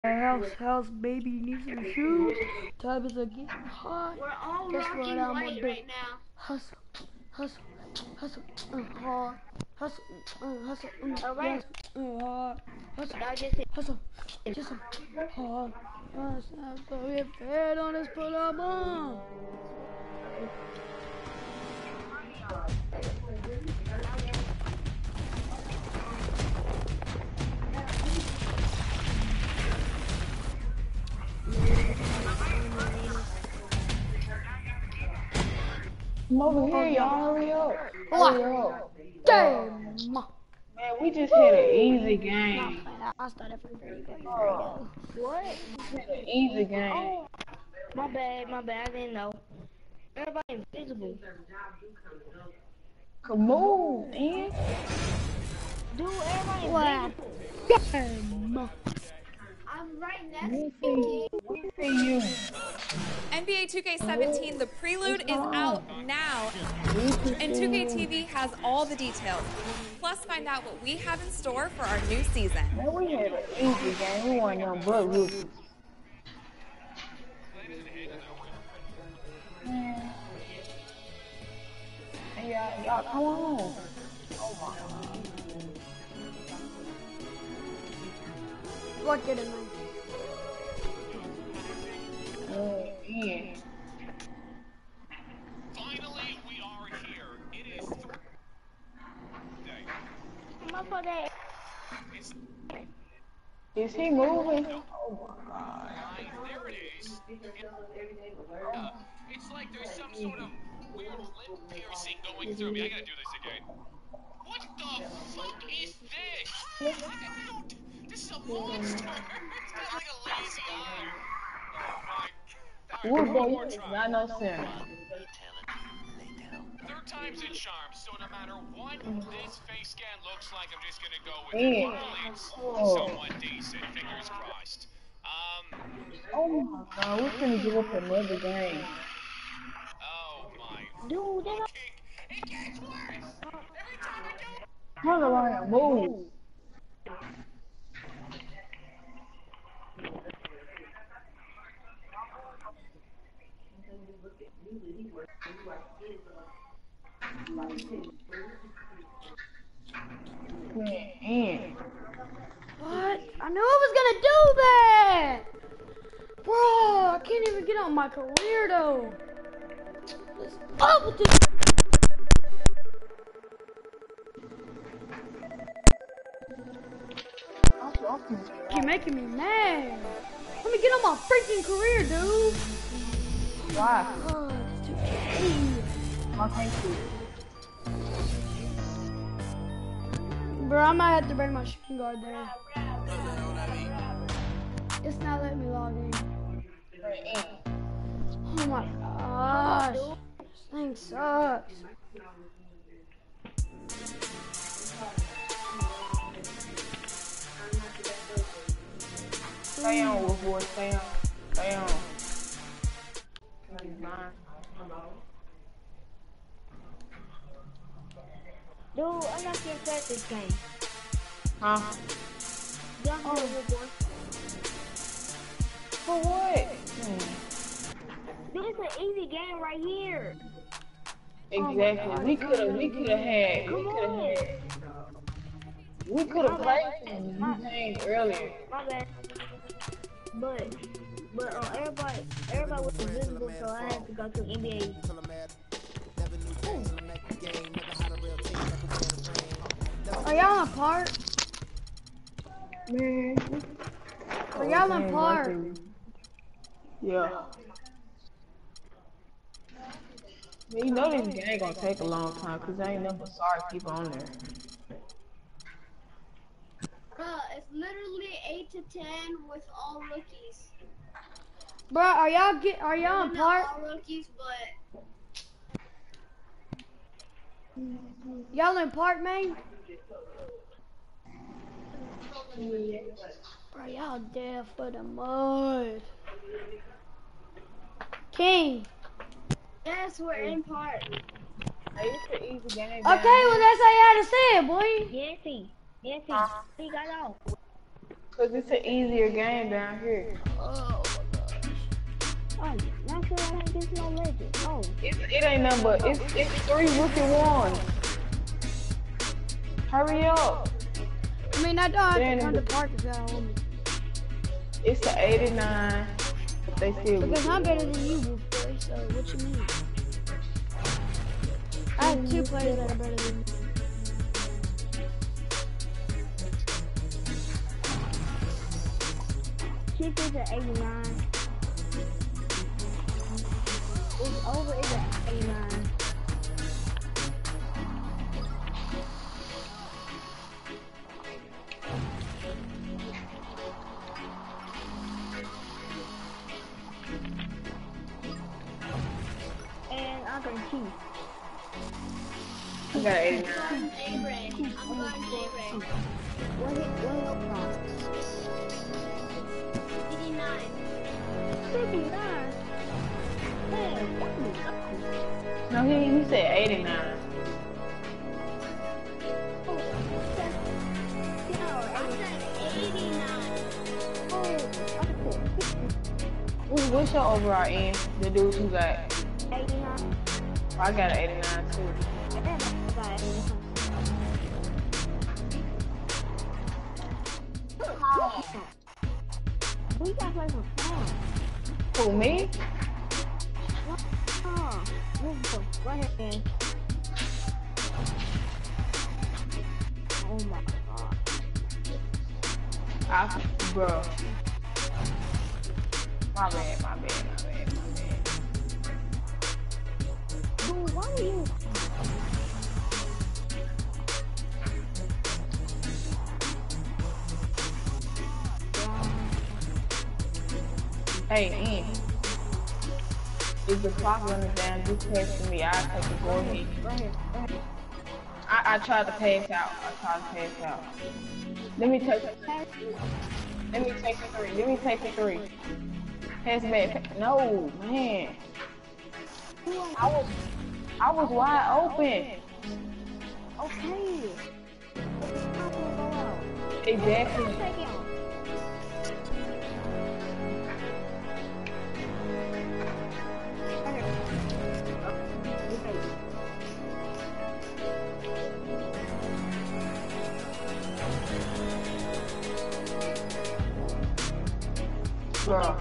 House, baby needs some shoes. Time is getting hot. We're all Guess what rocking I'm white gonna do? right now. Hustle, hustle, hustle, hard. Hustle, hustle, All right. hard. Hustle, Now just hit. hustle, just hard. So get fed on this put up on. I'm over here, y'all. Hurry up. Hurry up. Damn. Man, we just had an easy game. I started for 30 seconds. What? We had an easy game. Oh, my bad. I didn't know. Everybody invisible. Come on, man. Dude, everybody invisible. Damn. I'm right next We see you. NBA 2K17, the prelude is out now, and 2K TV has all the details. Plus, find out what we have in store for our new season. Man, we had an easy game. We weren't no but rookies. Man. Hey, y'all, come on. Oh my God. What did it mean? Yeah. Finally, we are here. It is Is he moving? Oh my God. there it is. It's like there's some sort of weird lip piercing going through me. I gotta do this again. What the fuck is this? This is a monster. It's got like a lazy eye. Oh my God. One more time. Not no sense. Third time's a charm, so no matter what this face scan looks like, I'm just gonna go with it. Hopefully it's somewhat decent, fingers crossed. Oh my God, we're finna give up another game. Oh my. Dude, they don't. It gets worse! Every time I do it! Turn around, move. Man. What? I knew I was gonna do that! Bro, I can't even get on my career though. Let's up with this. You're making me mad. Let me get on my freaking career, dude. Why? Oh, it's too easy. I can't see. Bro, I might have to bring my shooting guard there. It's not letting me log in. Oh my gosh. This thing sucks. Stay on, little boy. Stay on. Stay on. Dude, I'm not getting fed this game. Huh? Young little boy. For what? Dude, it's an easy game right here. Exactly. We could have played some games earlier. My bad. But everybody was invisible, so I had to go to NBA. Are y'all apart? Man. Are y'all apart? Yeah. Man, you know this game gonna take a long time because there ain't nothing sorry people on there. It's literally 8 to 10 with all rookies. Bro, are y'all apart? Not all rookies, but Y'all in park, man? Bro, y'all dead for the mud. King. yes, we're in part. Hey, it's an easy game. Okay, well that's how you had to say it, boy. Yancy, he got out. Cause it's an easier game down here. Oh my gosh. Oh, not sure I have this no legend. Oh, It ain't nothing but it's 3 rookie ones. Hurry up. I mean, I don't have Then to come to practice that on me. It's the 89. But they still Because I'm rookie better ones. than you, boo boy, so what you mean? I have 2 players that are better than me. Chief is at 89. It's over is at 89. And I'm going to Chief. I got 89. I'm going J-Ray. I'm going J-Ray. What hit wrong? 89. 59. Man, what is No, he said 89. Oh, that's, I said 89. What's your overall in? The dude who got 89. I got an 89 too. And I got 89. We got to play some fun. Who, me? Oh, right here, man. Oh my god. Bro. My bad. Dude, why are you? Hey, Ian. If the clock runs down, just pass to me. I'll take the go ahead. Right here. I tried to pass out. Let me take the 3. Pass back. No, man. I was wide open. Okay. How can we go out? Exactly. Take it out. Bro.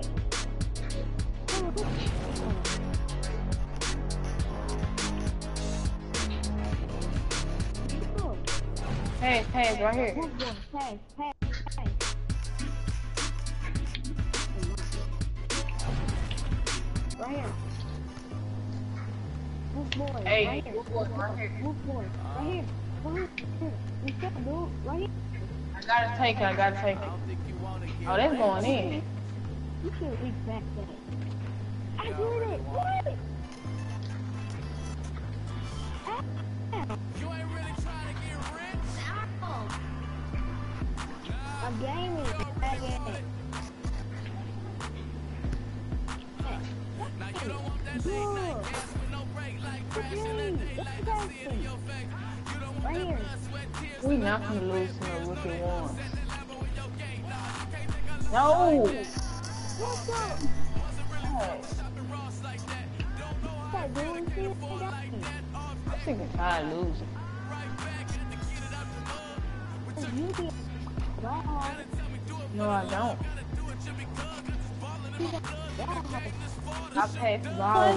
Pass, right here. Pass. Right here. Move boy. Hey, right here. move boy, right here. Move boy. Right here. You step, dude. Right here. I gotta take it. Oh, that's going in. You should reach back there. I did it. What? You ain't really trying to get rich. Ow. I'm gaming. Now you don't want that late night gas with no break, like crashing that day, like I see it in your face. You don't want Right that here. blood, sweat, tears. We not gonna lose to no rookie one. Set the level with your gate, nah, you can't take a No. What's up? wasn't really shopping Ross like that. Don't know how I What's up, really dude? can't afford like that. Off I'm sick and tired of losing. right back, had to get it out the mud. You be gone. Tell me do it, No, I don't. gotta do it just because, 'cause it's falling in my blood. I passed the ball.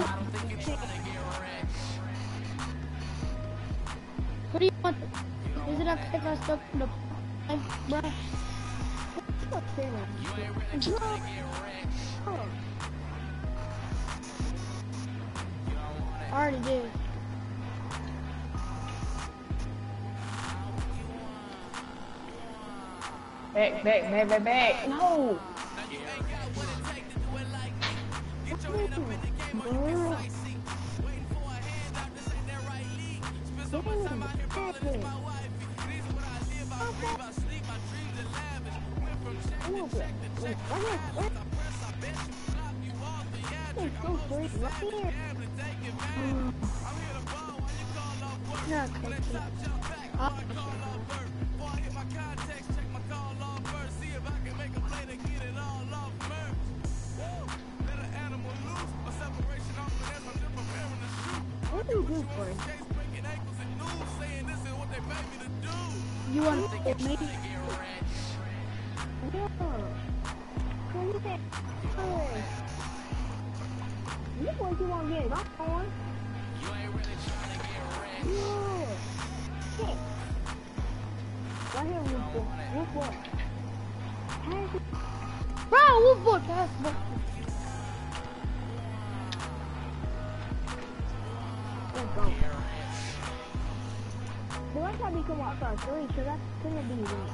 What do you want? Is it okay if I stuff in the bro? I already did. Back. No. Not cookie. What do you do for it? You want to get me? Yeah. Can you say, hey, this what you want to get off on? Yeah. Hey. Right here, Wolf Boy. Pass it. Bro, Wolf Boy, pass the ball. Let's go. The last time we come outside 3, so that's gonna be weak.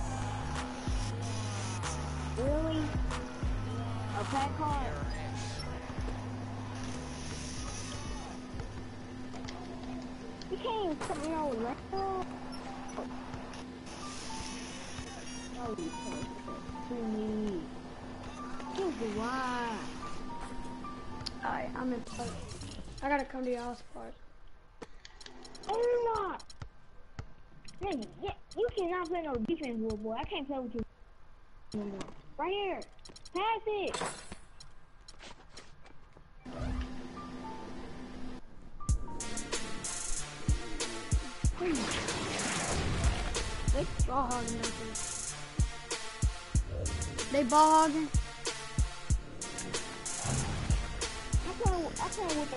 Really? A pack card? You can't even put me on left. Oh, you can't to me. Here's the why. Alright, I'm in place. I gotta come to your house part. Oh my! Man, yeah, you cannot play no defense, little boy. I can't play with you no more. Right here. Pass it. They ball hogging that thing. They ball hogging. I play with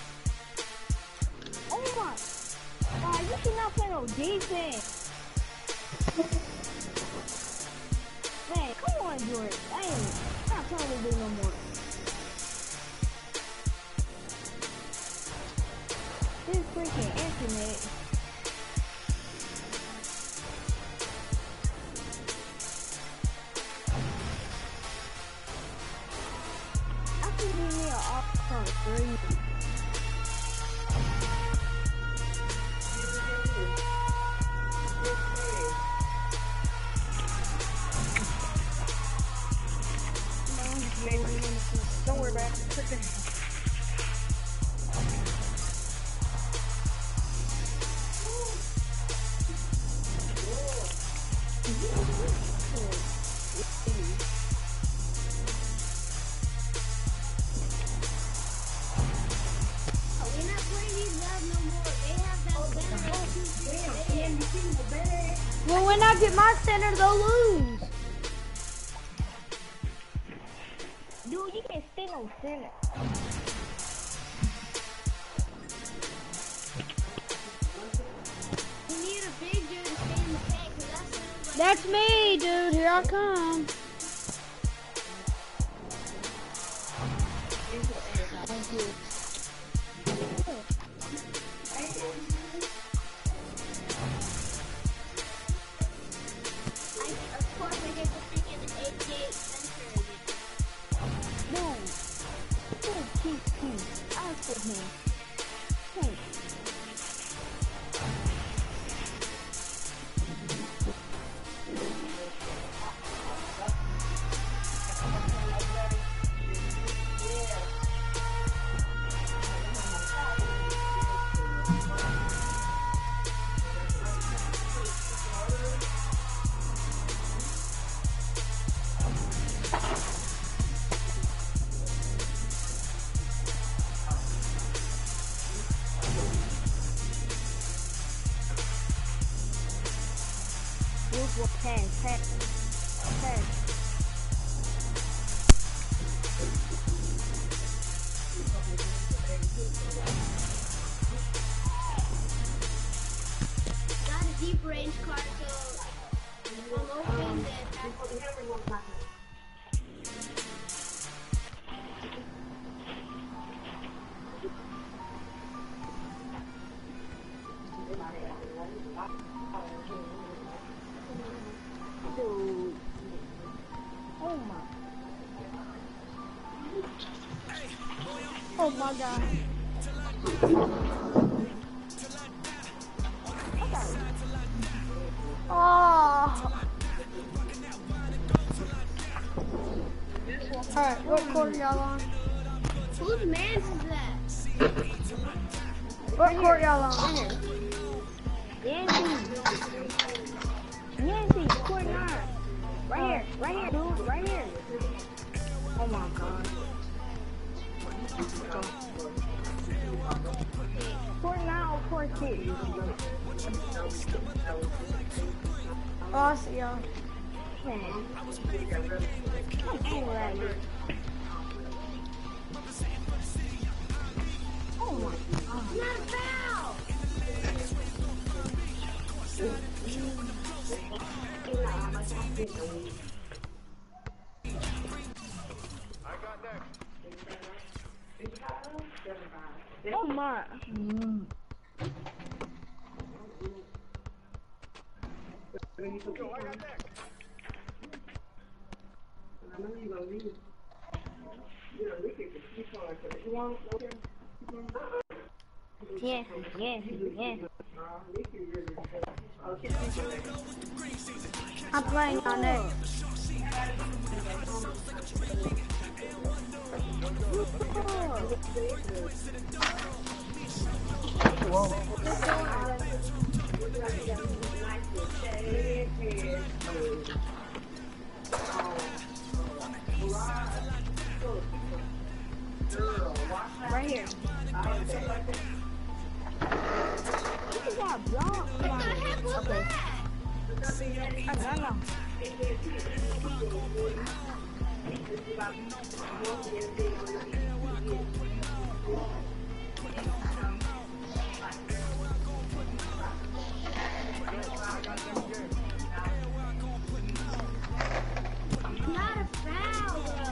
oh my! God, you cannot play no defense. Man, come on, Jordan. I ain't not playing with you no more. This freaking internet. I can give me an off-front 3. Don't worry about it. Well, when I get my center, they'll lose. Dude, you can't stay no center. You need a big dude to stay in the paint, cause that sounds like That's me, dude. Here I come. of course I get the freaking 88 center again. No. Don't keep him. I'll put him. Hey. Pass. Got a deep range card, so I'm open that. Dude. Oh my. Oh my god. Oh. Alright, what court y'all on? Whose man is that? What court y'all on? Yancy, court 9. Right here, dude, right here. Oh my god. Court now, court 6. Oh, I see y'all. Man. I'm angry at you. Oh my god. Not a foul! Oh my. Yes, yes, yes. I'm playing on it. Right here. You got blocked. What the heck was that? I don't know. Not a foul, though.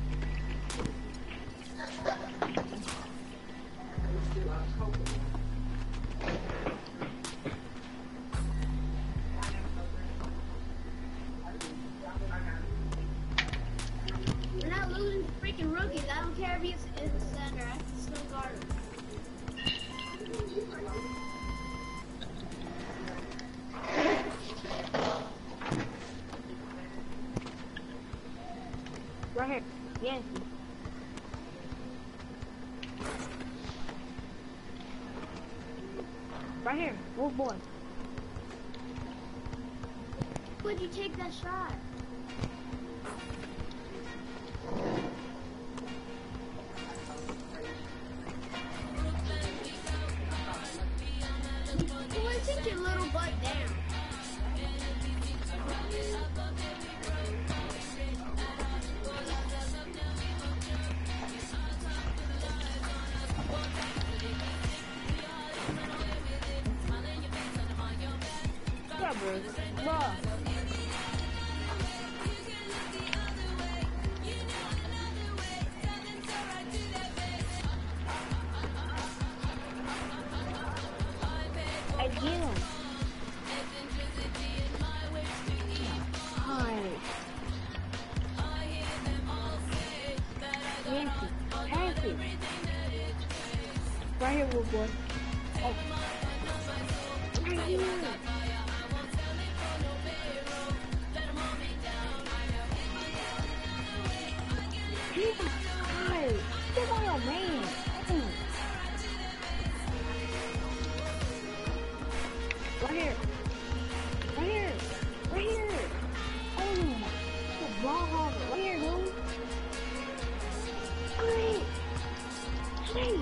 We're not losing to freaking rookies. I don't care if he's in the center. I can still guard him. Right here. Yes. Right here. Wolf boy. Would you take that shot? Boy, take your little butt down. Yeah, bro. Bro. Hey, get him. Hi. Nancy, pass it. Right here, wolf boy. Oh. Right here. Hi. Step on your man. Right here. Right here. Right here. Oh, the ball hog. Right here, dude. Hey. Hey.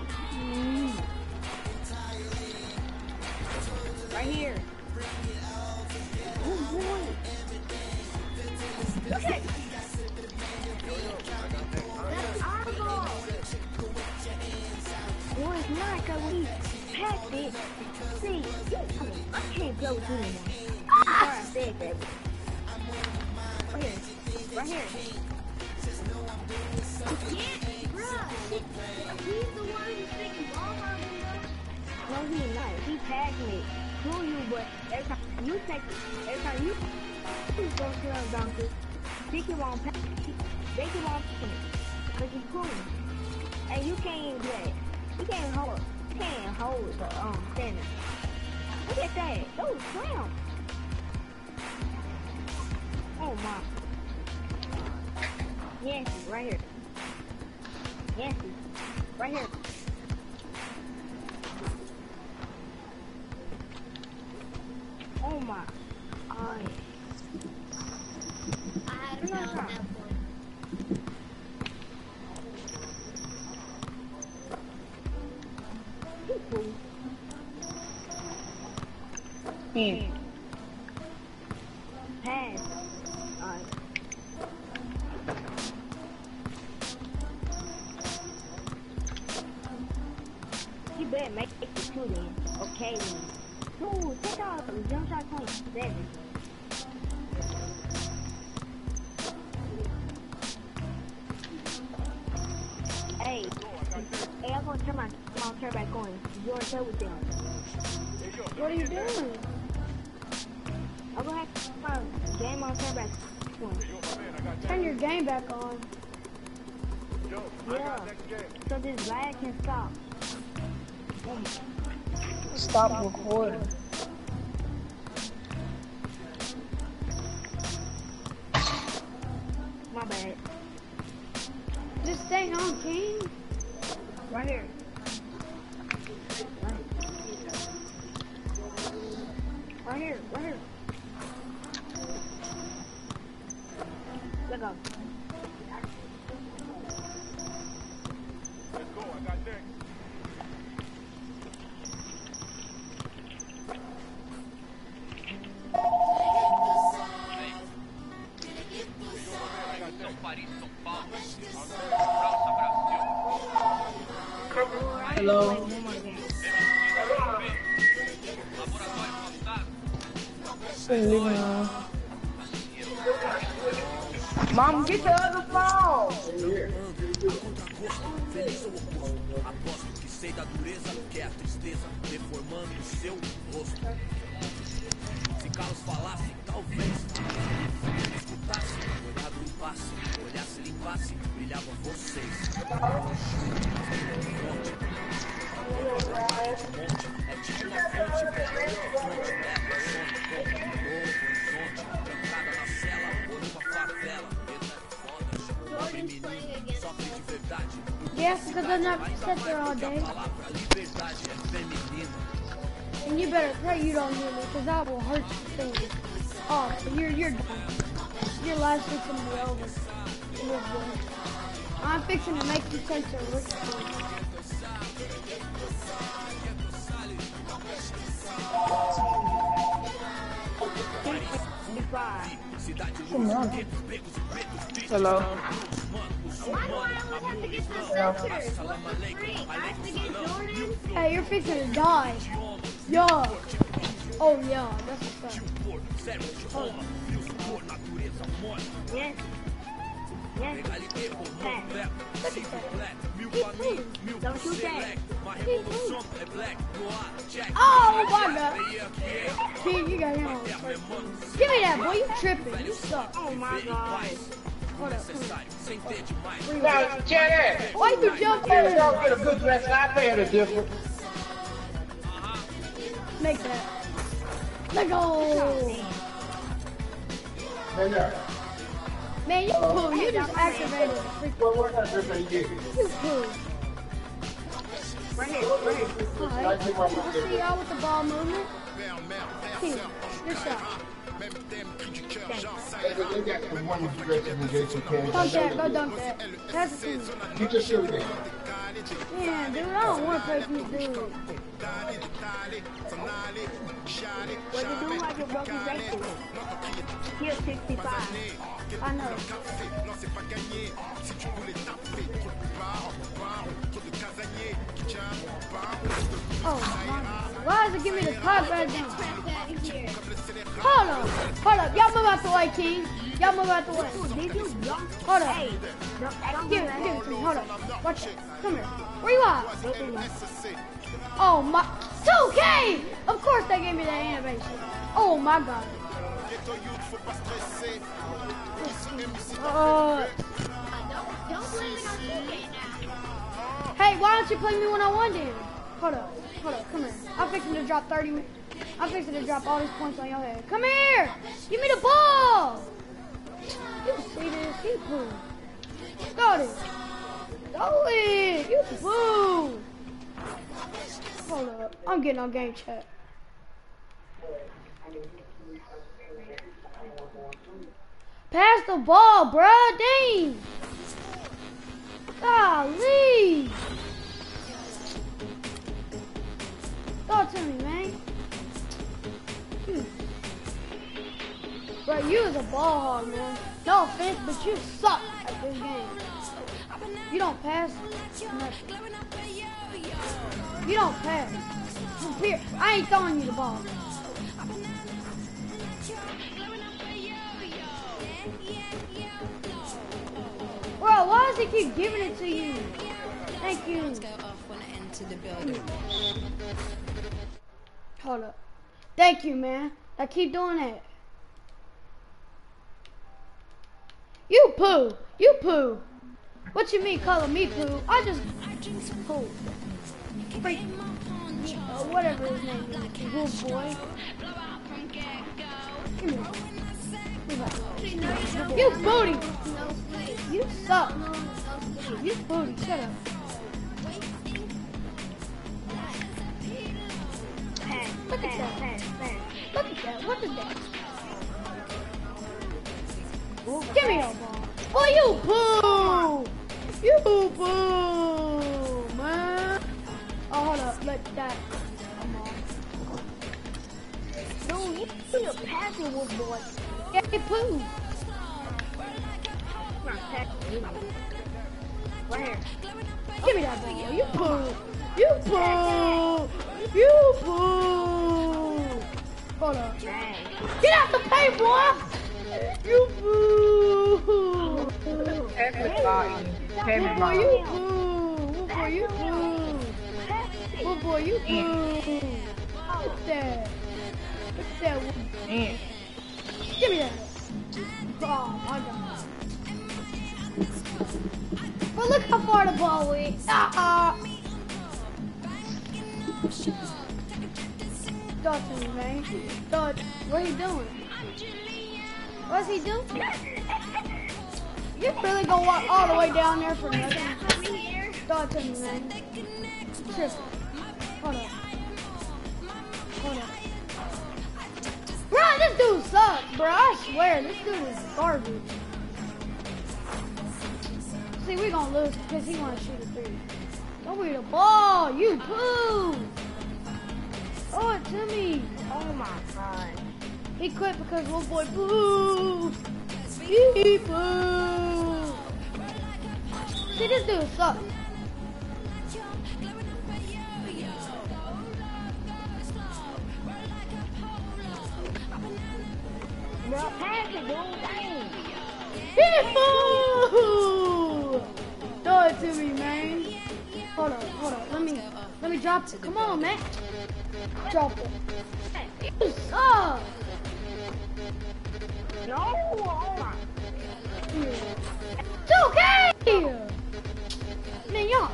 Right here. Oh, boy. Look at. That's our ball. Boy, it's not because we packed it. See, I can't go with you anymore. I'm sorry I said that. Right here. Right here. Yeah, bruh. He's the one who's taking ball hogging though. No, he's not. He tagged me. Screw you, but every time you take it, every time you go to the donkey, they keep on packing. They keep on picking it. Because he's cool. And you can't even do that. You can't hold. You can't hold the standard. Look at that. Those clowns. Oh my. Yes, right here. Yes, right here. Oh my. Speed. Pass. Alright. You better make it to two then. Okay then. Two, take out the jump shot 27. Hey, I'm gonna turn my turn back on. You wanna play with them? What are you doing? I'm gonna have my game on turn back on. Turn your game back on. Yeah, so this lag can stop. Stop recording. My bad. Just stay on, King. Right here. Right here, right here. Let go. Let's go, I got next. Hello. Mom, get the other phone. Aposto que sei da dureza, que é a tristeza deformando o seu rosto. Se Carlos falasse, talvez escutasse, olhar do impasse, olhasse, limpasse, brilhavam vocês. É tipo uma fonte, fonte leva sonho, como um novo horizonte, trancada na cela, ou numa favela, medo é foda, pobre menino, sofre de verdade. Yes, because I'm not sit there all day. A liberdade é feminina. And you better pray you don't hear me, because that will hurt your fingers. Oh, you're done. Your life's fixing to be over. It was good. I'm fixing to make you take your rich food. Hello. Why do I always have to get those filters? What's the freak? I have to get Jordan? Hey, you're fixing to die. Yeah. Oh, yeah, that's what's up. Yes. Yes. Pass. Don't shoot that. Oh, my God. Kid, you got him on. Give me that, boy. You tripping. You suck. Oh my god. Hold up. Now, Janet, Why you jumping? y'all get a good dress, I pay her the difference. Make that. Let go. Hey, there. Man, you poo. You just activated the freaking. What kind of dress are you getting? You poo. Right here, right here. Alright. We'll see y'all with the ball movement. Kid, your shot. They got the one dresses in case you can't. Dunk that. Go dunk that. Pass it to me. You just shoot it. Yeah, dude, I don't want to play these dudes. What you do like your broken bracelet? Here's 65. I know. Oh, my God. Why does it give me the clock right now? Hold up. Hold up. Y'all move out the way, King. Y'all move out the way. Hold up. Hey, don't Give do it that. to me. Hold up. Watch it. Come here. Where you at? Oh, my. 2K! Of course they gave me that animation. Oh, my God. Don't blame it on 2K now. Hey, why don't you play me one-on-one then? Hold up, come here. I'm fixing to drop 30. I'm fixing to drop all these points on your head. Come here! Give me the ball! You see this? He poo. Got it. Throw it! You poo! Hold up. I'm getting on game chat. Pass the ball, bruh. Dang. Golly. Throw it to me, man. Bro, you is a ball hog, man. No offense, but you suck at this game. You don't pass nothing. You don't pass. Here, I ain't throwing you the ball. Bro, why does he keep giving it to you? Thank you. Hold up. Thank you, man. I keep doing that. You poo. You poo. What you mean calling me poo? I just poo. Freak. Whatever his name is. Wolf boy. Give me that. You booty. You suck. You booty. Shut up. Look at that. Look at that. What is that? Give me that ball. Boy, you poo. You poo, man. Oh, hold up. Let that. Come on. No, you see a passing wolf boy. Yeah, he poo. Not passing you. Right here. Give me that ball. You poo. You poo. You poo. Hold up. Get out the paint, boy. You poo. Boy, you poo. Boy, you poo. Boy, you poo. Look at that. Look at that. Give me that. Oh, I got it. But look how far the ball went. Throw it to me, man. Throw it. What are you doing? What's he doing? You really gonna walk all the way down there for nothing? Throw it to me, man. Triple. Hold up. Hold up. Bro, this dude sucks, bro. I swear, this dude is garbage. See, we gonna lose because he wanna shoot a three. Don't be the ball, you poo. Throw it to me. Oh my god. He quit because little boy poo. He poo. See, this dude sucks. Bro, pass it, dude. He poo. Throw it to me, man. Hold up. Let me drop it. Come on, man. Drop it. You suck. No, oh my. It's okay. Man, y'all.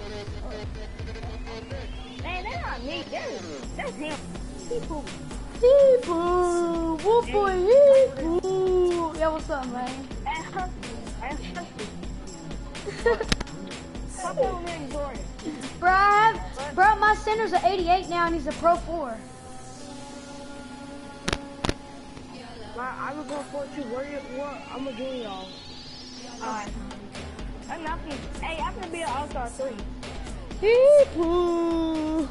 Man, that's not me. That's him. He poo. He poo. Wolf boy, he poo. Yeah, what's up, man? That's husky. Stop on there, Jordan. Bro, my center's an 88 now, and he's a Pro 4. I was going for you. What? I'm gonna do y'all. Alright. I'm not gonna. Hey, I'm gonna be an All-Star 3. He poo.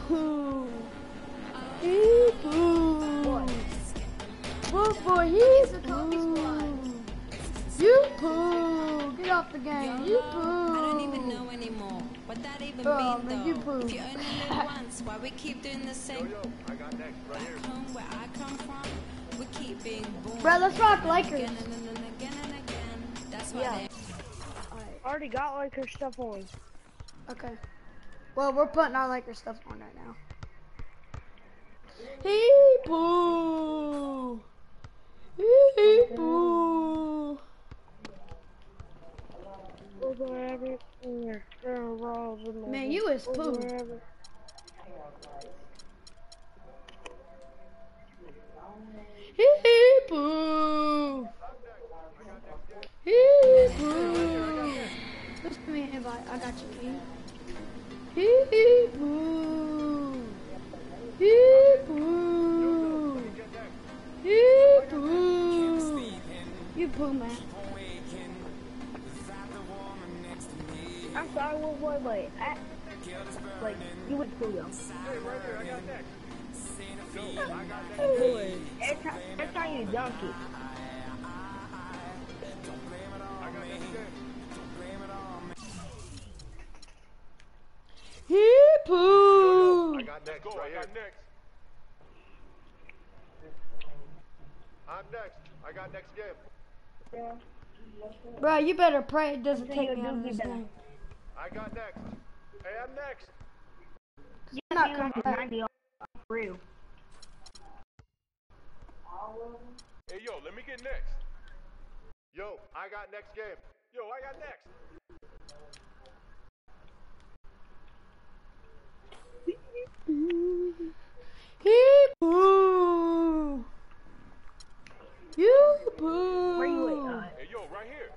He poo. Wolf boy, he poo. You poo. Get off the game. You poo. I don't even know anymore what that even means, though. You poo. If you only live once, why we keep doing the same? I got next, right here. Back home where I come from, we keep being born. Bro, let's rock Lakers. Again and again and again. That's why Yeah. Already got Laker stuff on. Okay. Well, we're putting our Lakers stuff on right now. He poo. He poo. Man, you is poo. He poo. He poo. Let's give me an invite. I got you, King. He poo. He poo. He poo. You poo, man. I'm sorry, little boy, but like you would kill them. Hey, right here, I got next. Yo, I got next. Boy, every time you dunk it. I got next game. Hee-poo! I got next. Go, right I got next. I'm next. I got next game. Bro, you better pray it doesn't take me out of this thing. I got next. Hey, I'm next. You're not coming back. Real. Hey, yo, let me get next. Yo, I got next game. Yo, I got next. Hee-poo! You-poo! Where you at? Hey, yo, right here.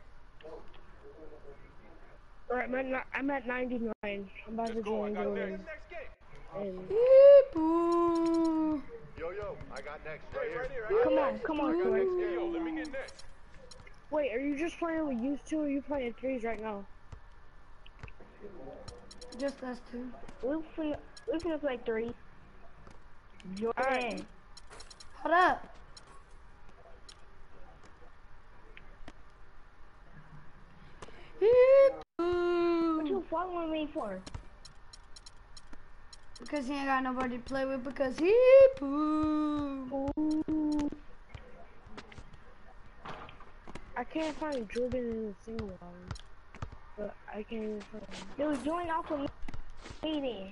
Alright, I'm at 99. I'm about to Let's go. I join got the next. Next game. Hee-poo! Yo, I got next. Right here. Come on, I got Troy. next game. Yo, let me get next. Wait, are you just playing with used to, or are you playing threes right now? Just us two. We're gonna play three. Jordan. Hold up. What you following me for? Because he ain't got nobody to play with because he poo. Ooh. I can't find Jordan in the single line. But I can't even find him. Dude, join off of me then.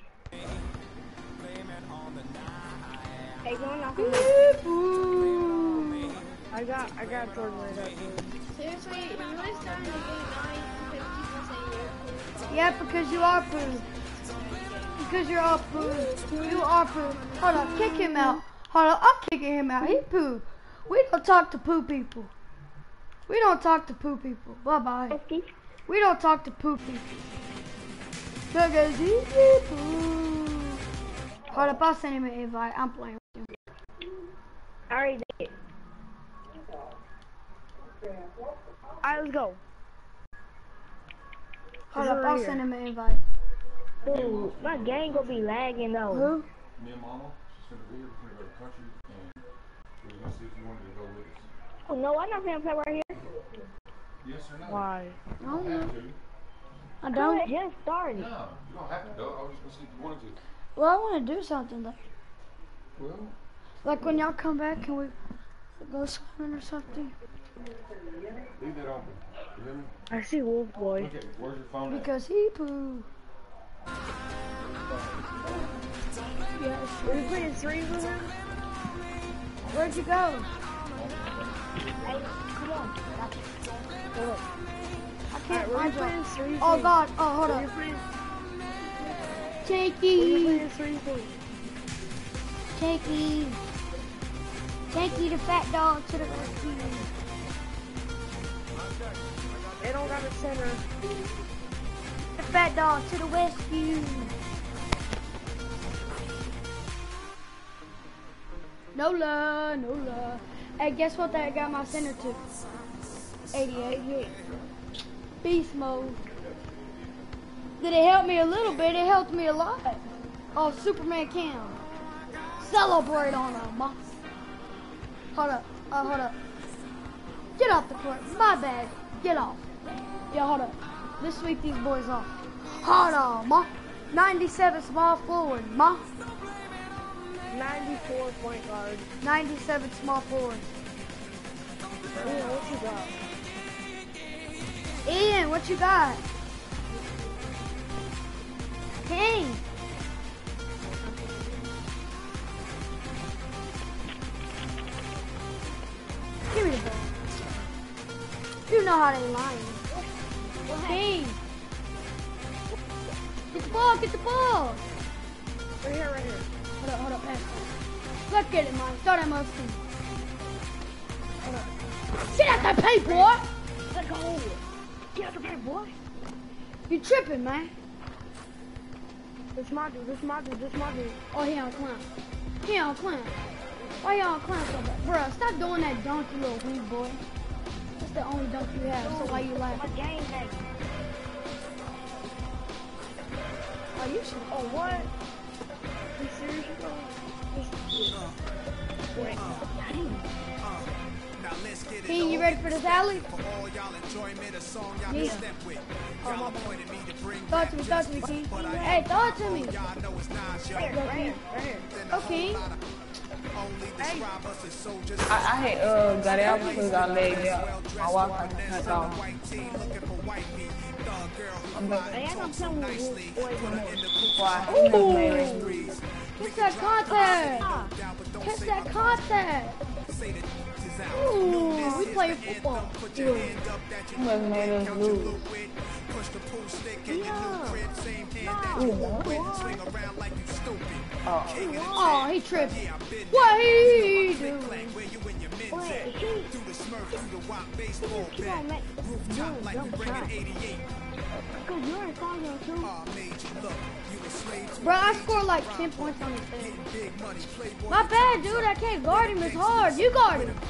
Hey, join off of me. I got Jordan right up there. Seriously, you really starting to get annoying because people say you're Yeah, because you are poo. Because you're all poo. You are poo. Hold on, kick him out. Hold on, I'm kicking him out. He poo. We don't talk to poo people. We don't talk to poo people. Bye-bye. We don't talk to poo people. Because he poo. Hold up, I'll send him an invite. I'm playing with him. I already did. Alright, let's go. Hold up, I'll send him an invite. Dude, my game gonna be lagging though. Who? Me and Mama, she's gonna be here. We're gonna go to the country, and we were gonna see if you wanted to go with us. Oh no, I'm not gonna play right here. Yes or no? Why? You don't have to. I don't. It just started. No, you don't have to go. I was just gonna see if you wanted to. Well, I want to do something like, Well, like when y'all come back, can we go swimming or something? leave that open. You hear me? I see Wolf Boy. Look at where's your phone at? Because he poo. Yes. Are you playing threes with him? Where'd you go? Hey, come on. Hold up. I can't Alright, find we're playing you. threes. Oh God! Oh, hold We're up. playing Takey, threes. Takey, Takey, the fat dog to the rescue. They don't got a center. The fat dog to the rescue. Nola, Nola. Hey, guess what that got my center to? 88. Beast mode. Did it help me a little bit? It helped me a lot. Oh, Superman Cam. Celebrate on him, ma. Hold up. Hold up. Get off the court. My bad. Get off. Yeah, hold up. Let's sweep these boys off. Hold on, ma. 97 small forward, ma. 94 point guard. 97 small forward. Ian, what you got? Ian, what you got? King. Give me the ball. You know how they lying. King. Get the ball, get the ball. Right here. Hold up, pass. Look at it, man. Throw that must be. Hold up. Get out the paint, boy. Let's go. Get out the paint, boy. You tripping, man. This my dude. Oh, he on clown. Why you on clown so bad? Bruh, stop doing that dunk, you little weak boy. That's the only dunk you have, so why you laughing? My game name. Oh, you should. Oh, what? You serious, bro? Wait. Now let's get it King, you ready for this alley? for all y'all enjoyment, a song y'all Yeah. can step with. Y'all appointed me to bring Throw it to me, King. Hey, throw it to me. y'all know it's not y'all. Right here. Okay. Only describe us as soldiers. I had got out because I laid out. My Wi-Fi cut off. White tee looking for white meat. Thug girl who I'm fly back. and talk so nicely. Put her in the Why? breeze. Catch that contact. Catch that contact. Say that is out. Ooh, we playing football. Put your hand up that you You must made us lose. push the pool stick in your new crib. Same hand that Ooh, you walk with. Swing around like you stupid. King of the Oh, he tripped. yeah, I've been What he there. do? Clang where you and your men's Wait, at. he- Through the smurf, through the wop, baseball Keep bat. on Rooftop like we bringing 88. Because you're in Congo too. Made you look. You a slave to Bro, I scored like 10 points on this thing. big money. Playboy. My bad, dude. I can't guard him. It's hard. You guard him.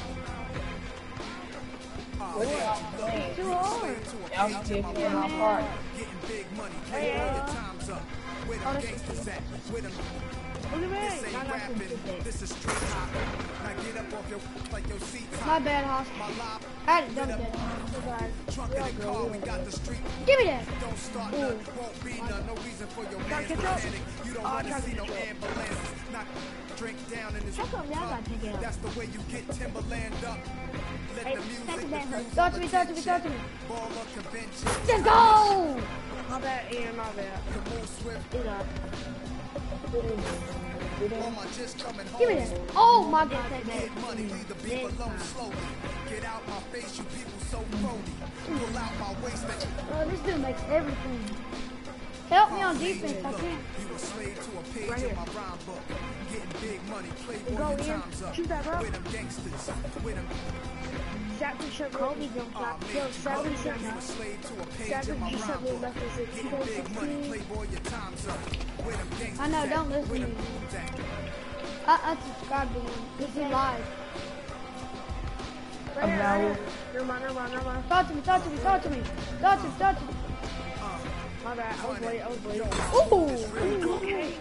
It's too hard. I was just in my part. Getting big money. Play all your times up. Where them gangsters at? Where them Look at me. this ain't rapping. This is street hop. Now get up off your like your seat My bad, Hoss. My live I had it done again. trunk in the car. We got the street. Give me that. Don't start none. Won't be none. No reason for your man to catch up. panic. You don't want to see no ambulances. Not drink down in this How come y'all got taken out? That's the way you get Timberland up. Let Hey, the music second that hurt. Throw it to me, throw it to me, throw it to me. ball up convention. Let's go! My bad, Ian, my bad. Move swift. You know. Mama just coming home. Give me that. Oh my god. Get money, leave the beef alone slowly. Get out my face, you people so phony. Pull out my waist that you This dude makes everything. Help me on defense. I can't. You a slave to a page Right here. of my rhyme book. Getting big money, playboy, Go your in. time's up. Shoot that, bro. With them gangsters, with them Shaq and Shaq Kobe don't stop. Yo, you a Shaq slave to a page Shaq of my and Shaq rhyme book. left us in Getting big money, 2016. playboy, your time's up. With them gangsters, I know, don't listen with to them me. dudes at. I subscribed to him. Because he lied. Right here, right here. Never mind. Talk to me, talk to me, talk to me. Talk to me, talk to me. My bad, I was late. Ooh!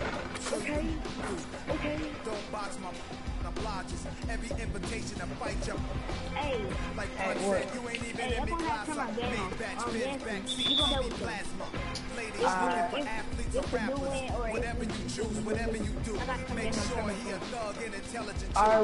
Okay. Don't box my obliges. Every invitation to fight you. Hey, Like Pun said, you ain't even Hey, in me that's class. gonna have to turn my game Main off. batch, I'm bench, dancing. back seat, You gonna TV, do it. plasma. Ladies If- looking for if- athletes if or the rappers. duet or if Whatever the- you choose, whatever you do, I got some make game sure on he a thug and intelligent. Alright,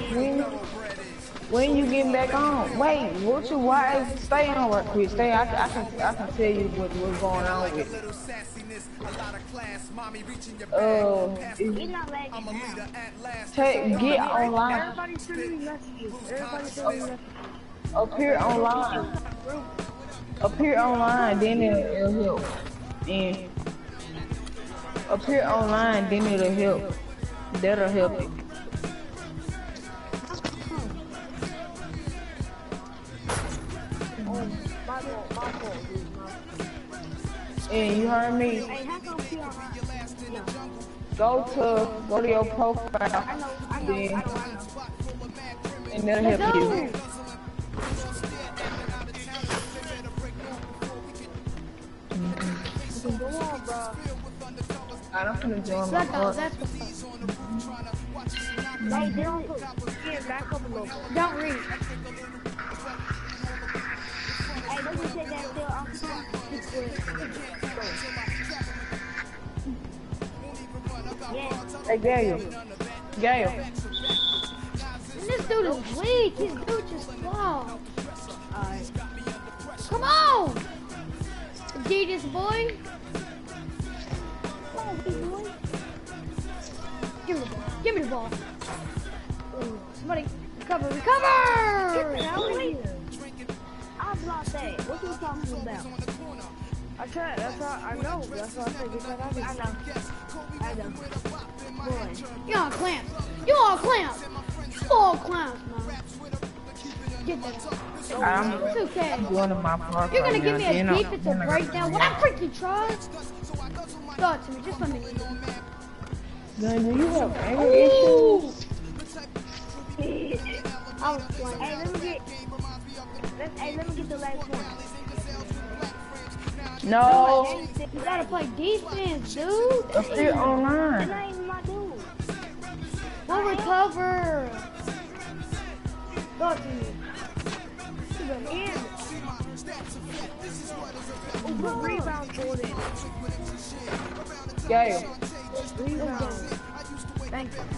when you getting back on? Wait, what you why stay on right quick? Stay. I can tell you what's going on with it. Little sassiness, a lot of class. Mommy reaching your bag. He's not lagging I'm a now. leader at last. Get online. Everybody's sending me messages. Everybody's sending me messages. Appear online. Appear online, then it'll help. And appear online, then it'll help. That'll help it. My fault, dude. My fault. And you heard me. Hey, how come PR? No. Go to your profile. I know. Then, and that'll Let's help go! you. Go on, bro. I'm gonna join my Let's go, part. that's what's up. Hey, don't back up a little bit. Don't read. Hey, let me take that still off. Yeah. Hey, Gail. This dude is weak. His dude just flawed. Alright. Come on! Adidas boy. Come on, big boy. Give me the ball. Give me the ball. Ooh, somebody recover. Get Recover! the hell out of here. I blocked that. What you talking about? I tried. That's why I know. That's why I said get that out of here. I know. Boy. You on clamps. You on clamps. You all clamps, man. Get that out. It's okay. I'm going to my part. You're gonna right give me now. a defensive breakdown. What I freaking tried? Throw it to me. Just let me. Then do you have anger issues? I was playing. Hey, let me get the last one. No. You gotta play defense, dude. A fit online. That's not even my dude. We'll recover. Talk to me. Good rebound, Jordan. Gale. Rebound. Thank you.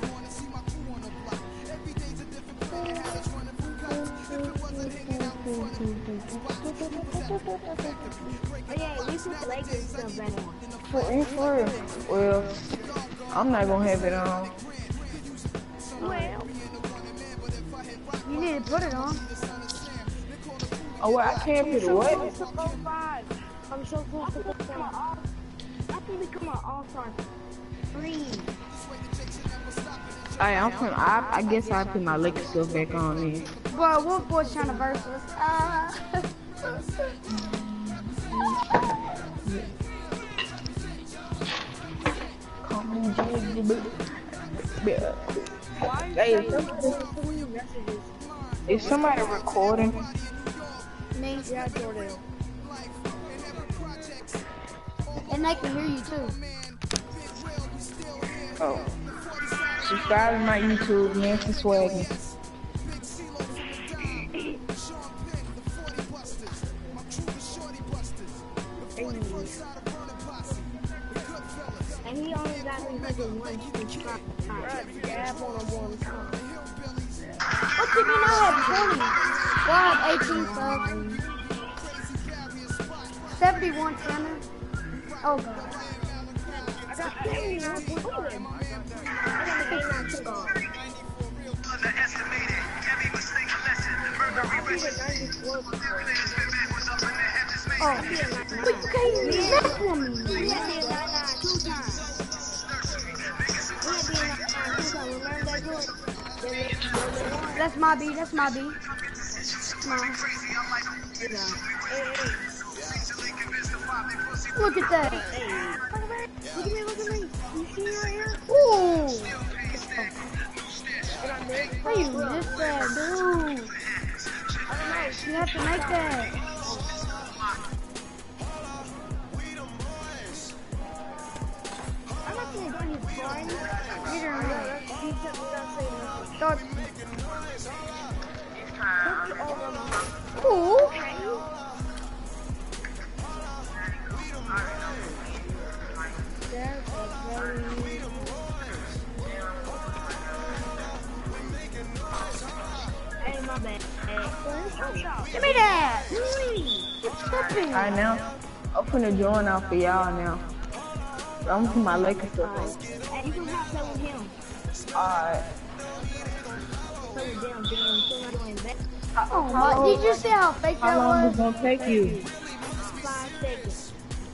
Oh yeah, we put the Lakers stuff back on. For real. Well, I'm not gonna have it on. Well, You need to put it on. Oh, well, I can't put it what? I'm so close to become an all. I can become an all-star. Free. I guess I put my Lakers stuff back on then. Bro, Wolf Boy's trying to verse us. Hey, is somebody recording? Me. Yeah, Jordan. And they can hear you too. Oh. Subscribe to my YouTube, Nancy Swaggy. And he only got 301 subscribers. What did you not have 20? Well, I have 18 subs. 71 center. Oh god. I got 81 subscribers. I got an 89 subscribers. Oh, but you can't even do that for me. We had been 99 two times. We had been 99 two times. Remember that, Jordan? That's my B. That's my B. Come on. Look at that. Look at me, look at me. You see right here? Ooh. How you miss that, dude? You have to make that. I'm not gonna go his fine. Start. Ooh. Hey, my bad. Give me that. Alright now, I'm finna join out for y'all now. I'm gonna put my Lakers stuff on. Hey, you can have play with him. Alright. Play with them, damn. So I'm doing that. Oh my, did you see how fake that How long is was? it gonna take you? 5 seconds.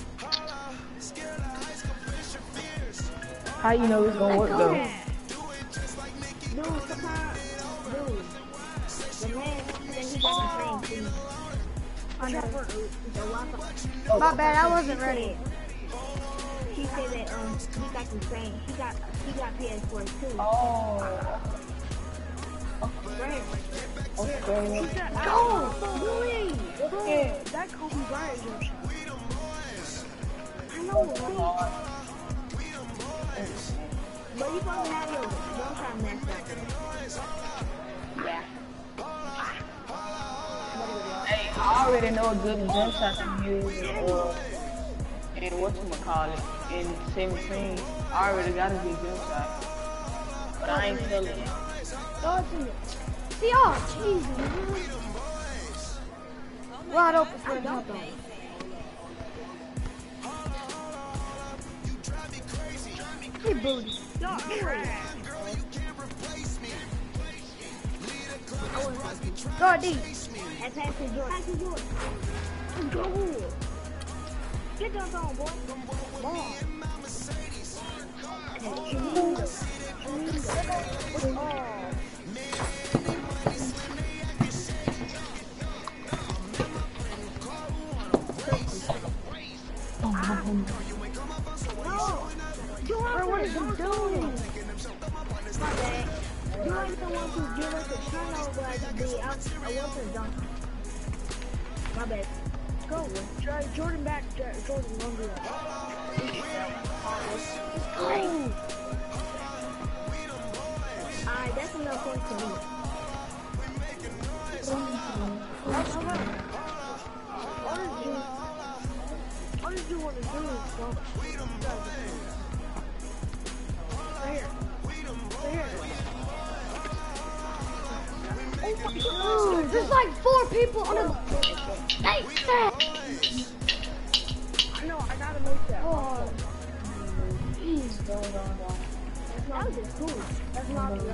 How you know it's gonna work though? Dude, sometimes, dude, the man said he got the same thing. I know. The Wi-Fi. My bad, I wasn't ready. He said that he got the same. He got PS4 too. Oh. Right. Okay. He said, "Oh, Louis, bro, that Kobe Bryant jersey." I know, right? But you probably have your don't try to mess up. Yeah. Hey, I already know a good jump shot to use in whatchamacallit, in 17. I already got a good jump shot. But I ain't telling you. See, oh, Jesus, man. Wide open for a jump on. Hey, booty. Go D. And pass to Jordan. Pass to Jordan. Go. Get jump on, boy. Ball. What is he doing? My bad. You ain't the one who give us a turnover like you did. I wasn't dunking. My bad. go. Jordan back. Jordan, don't do that. Oh. Alright, that's enough points to me. What did you want to do? Right here. Oh my God. There's like 4 people on a... Hey, that! I know, I gotta make that. Oh. That was just cool. That's not me.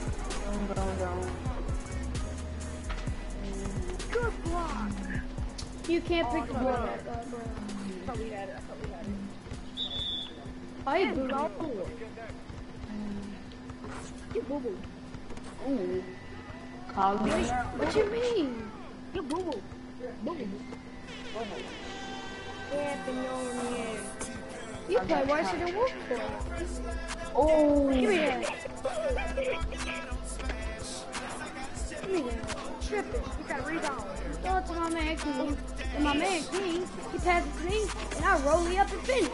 Good block. You can't pick the ball up, bro. I thought we had it. I boo. You boo-boo. Ooh. Call me. What you mean? You boo-boo. Boo-boo. Yeah. You play worse than a wolf for. Oh. Give me that. Give me that. Tripping. You got a rebound. Throw it to my man King. And my man King, he passes to me, and I roll it up and finish.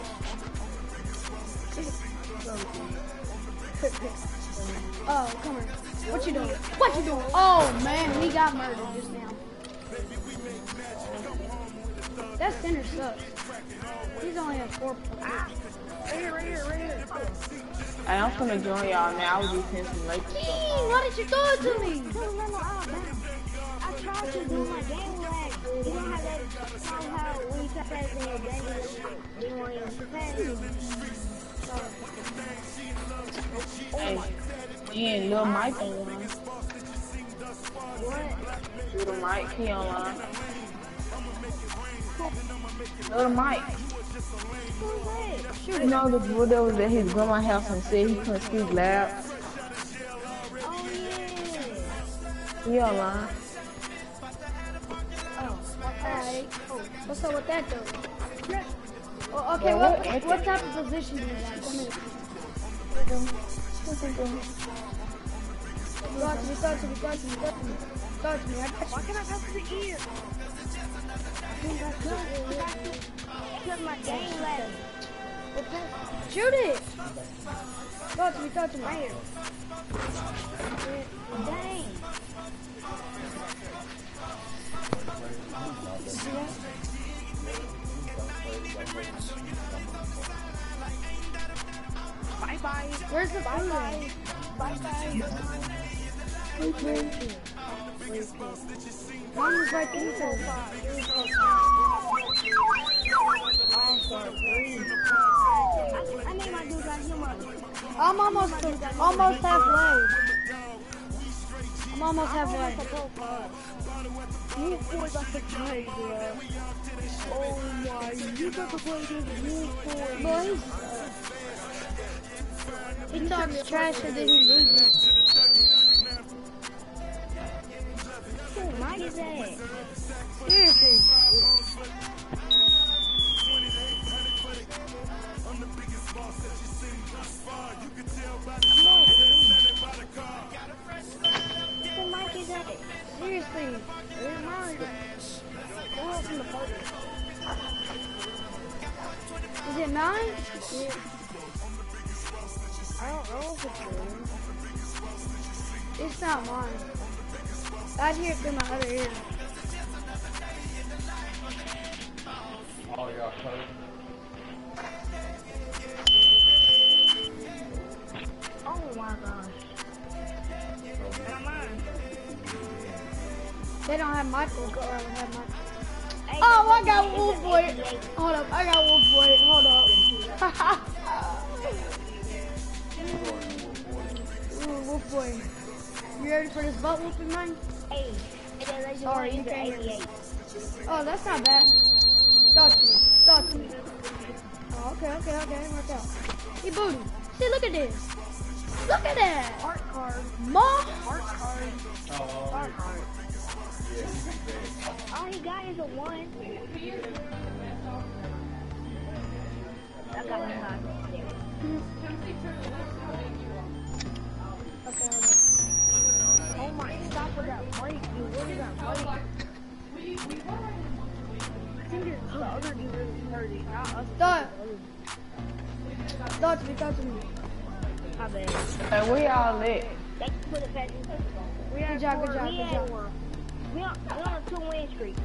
Oh, come here. What you doing? What you doing? Oh, man, we got murdered just now. That center sucks. He's only at 4 points. Right here. Hey, I'm finna join y'all now. I was just in some late King, why did you throw it to me? No, I tried to do my game lag. You don't have that, how when you try that in your game, you don't want to pass. Hey, and Lil Mike online. What? Lil Mike, he online. Lil Mike. You know the boy that was at his grandma's house and said he couldn't speak loud. Oh, yeah. He online. Alright. What's up with that, though? Well, okay, Yeah, what type of position do you got? Come here. Talk to me. Talk to me. I got you. Why can't I go to the ear? Because my game lag. Shoot it! Talk to me. Right here. Dang. Bye-bye. Where's the food? Bye-bye. Mom was right there. I need my dude like him up. I'm almost halfway. You boys are the play, bro. Oh my, you got to play this Boys. He talks trash and then he loses. Who Mike is that? Seriously. Who Mike is that? Seriously. Where's mine? Who else in the photo? Is it mine? Yeah. I don't know if it's yours. It's not mine. I'd hear it through my other ear. All y'all cousins. Oh my gosh. Not mine. They don't have Michael. Go around and have Michael. Hey, Oh, I got Wolf Boy. Hold up. I got Wolf Boy. Hold up. Ooh, Wolf Boy. You ready for this butt whooping, man? Hey, and then they just Sorry, went you into can't hear me. 88. Oh, that's not bad. Talk to me. Oh, okay. Work out. He booty. See, look at this. Look at that. Art card. Mom. Art card. Art card. All he got is a 1. I got my card. Okay, hold up. Oh my, stop with that break, dude. What is that break? got. Talk to me, talk to me. My bad. Hey, where y'all at? They can put it past me. Good job, good job, We good had job. one. We on a 2-win streak.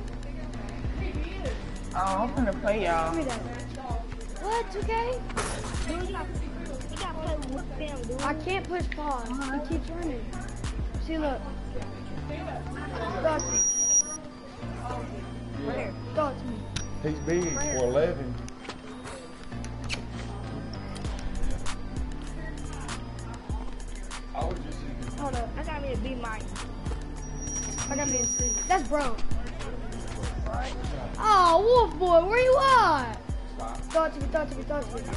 Oh, I'm finna play y'all. Give me that. What, 2K? Dude, you gotta play with them, dude. I can't push pause. He keeps running. See, look. Talk to me. Where? Talk to me. He's big for 11. I was just thinking. Hold up. I got me a B minus. I got me a C. That's bro. Oh, Wolf Boy, where you at? Talk to me, talk to me, talk to me.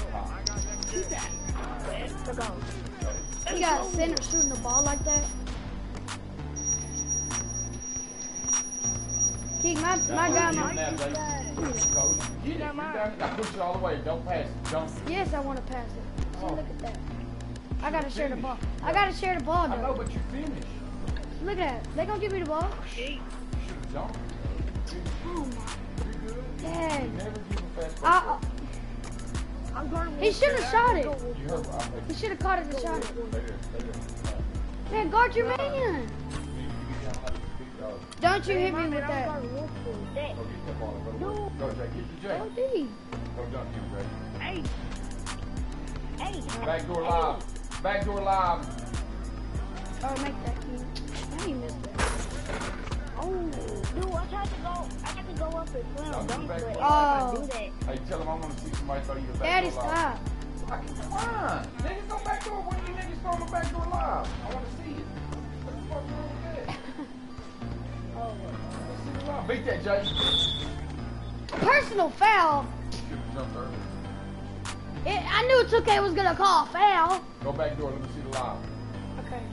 Let's go. You got a center shooting the ball like that? Keep my guy, Coach, get it. I push it all the way. Don't pass it. Don't. Yes, I want to pass it. See, look at that. I gotta share the ball. I gotta share the ball, I know, though. but you finished. Look at that. They gonna give me the ball? Should've jumped. Oh my dad. Never give a fast break. He should have shot it. You heard what I He should have caught it and shot it. Later. Man, guard your man. You got like a big dog. Don't you hit me with that. Go get that ball. Go, Jay. Get the Jay. Oh, D. Go dunk him, Jay. Hey. Hey. Backdoor live. Backdoor live. Oh, make that key. I ain't missed that. Oh, dude, I tried to go up and slam dunk, but if Oh. I do that, Hey, tell him I want to see somebody throw you the Daddy, backdoor live. stop. Come on. Niggas go backdoor. When you niggas throw the backdoor live? I want to see it. What the fuck wrong with that? Let's see the live. Beat that, Jay. Personal foul. Should've jumped early. I knew 2K was gonna call a foul. Go back door, let me see the live. Okay.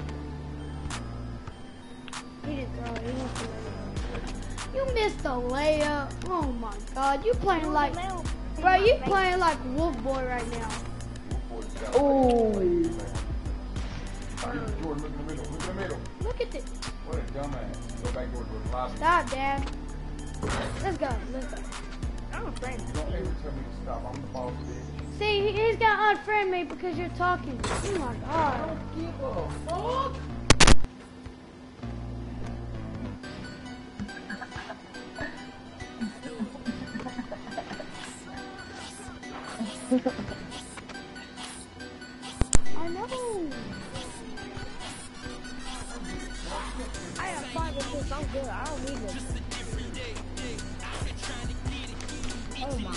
He didn't throw it. He wants to lay it. You missed the layup. Oh my God. You playing like, bro, you playing like Wolf Boy right now. Ooh. Jordan, look in the middle. Look in the middle. Look at this. What a dumbass. Go back door, Jordan. Live. Stop, Dad. Let's go. Let's go. I'm afraid. Don't ever tell me to stop. I'm the boss of this. See, he's got unfriend me because you're talking. Oh my God. Don't give a fuck. I know. I have 5 assists. I'm good. I don't need this. Oh my.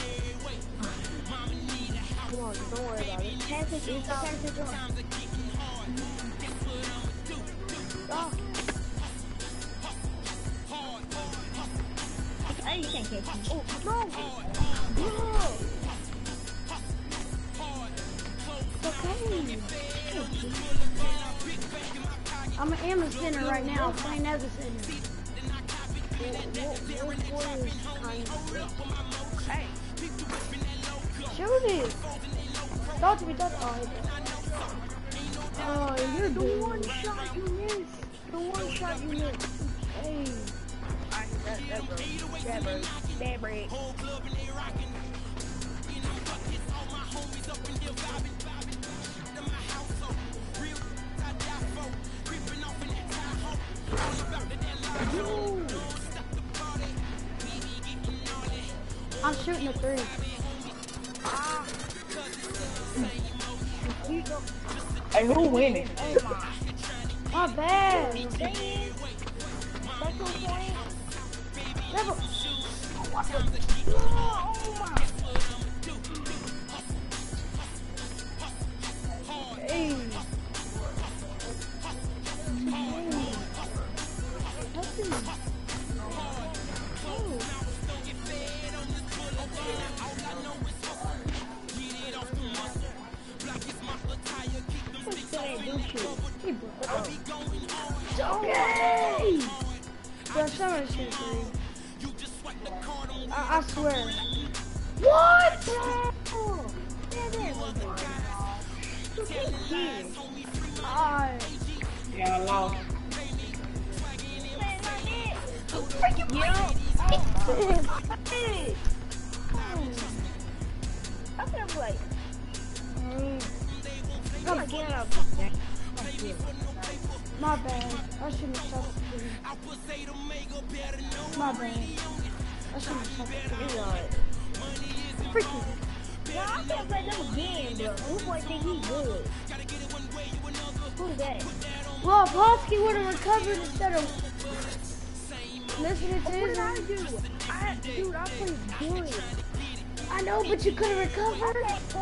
Come on, don't worry about it. Pass it inside. Pass it on. Oh. Hey, you can't catch me. Oh, no. No. Okay. I'm a center right now, playing as a center. Hey. Shoot it. Talk to me, talk to me. Oh, you're The doing one shot you missed. The one shot you missed. Hey. Bad break. I'm shooting a 3. Hey, who winning? My bad. Hey. Okay. Bro, someone shoot 3. I swear. What? Y'all lost. play. Come I'm getting out of this game. My bad. I shouldn't have shot the game. My bad. I shouldn't have shot the game. You know it. Freaking. No, I can't play them again, bro. Who boy think he good? Who's that? Well, Polsky would have recovered instead of listening to What his. did I do? Dude, I played good. I know, but you couldn't recover. I played 4.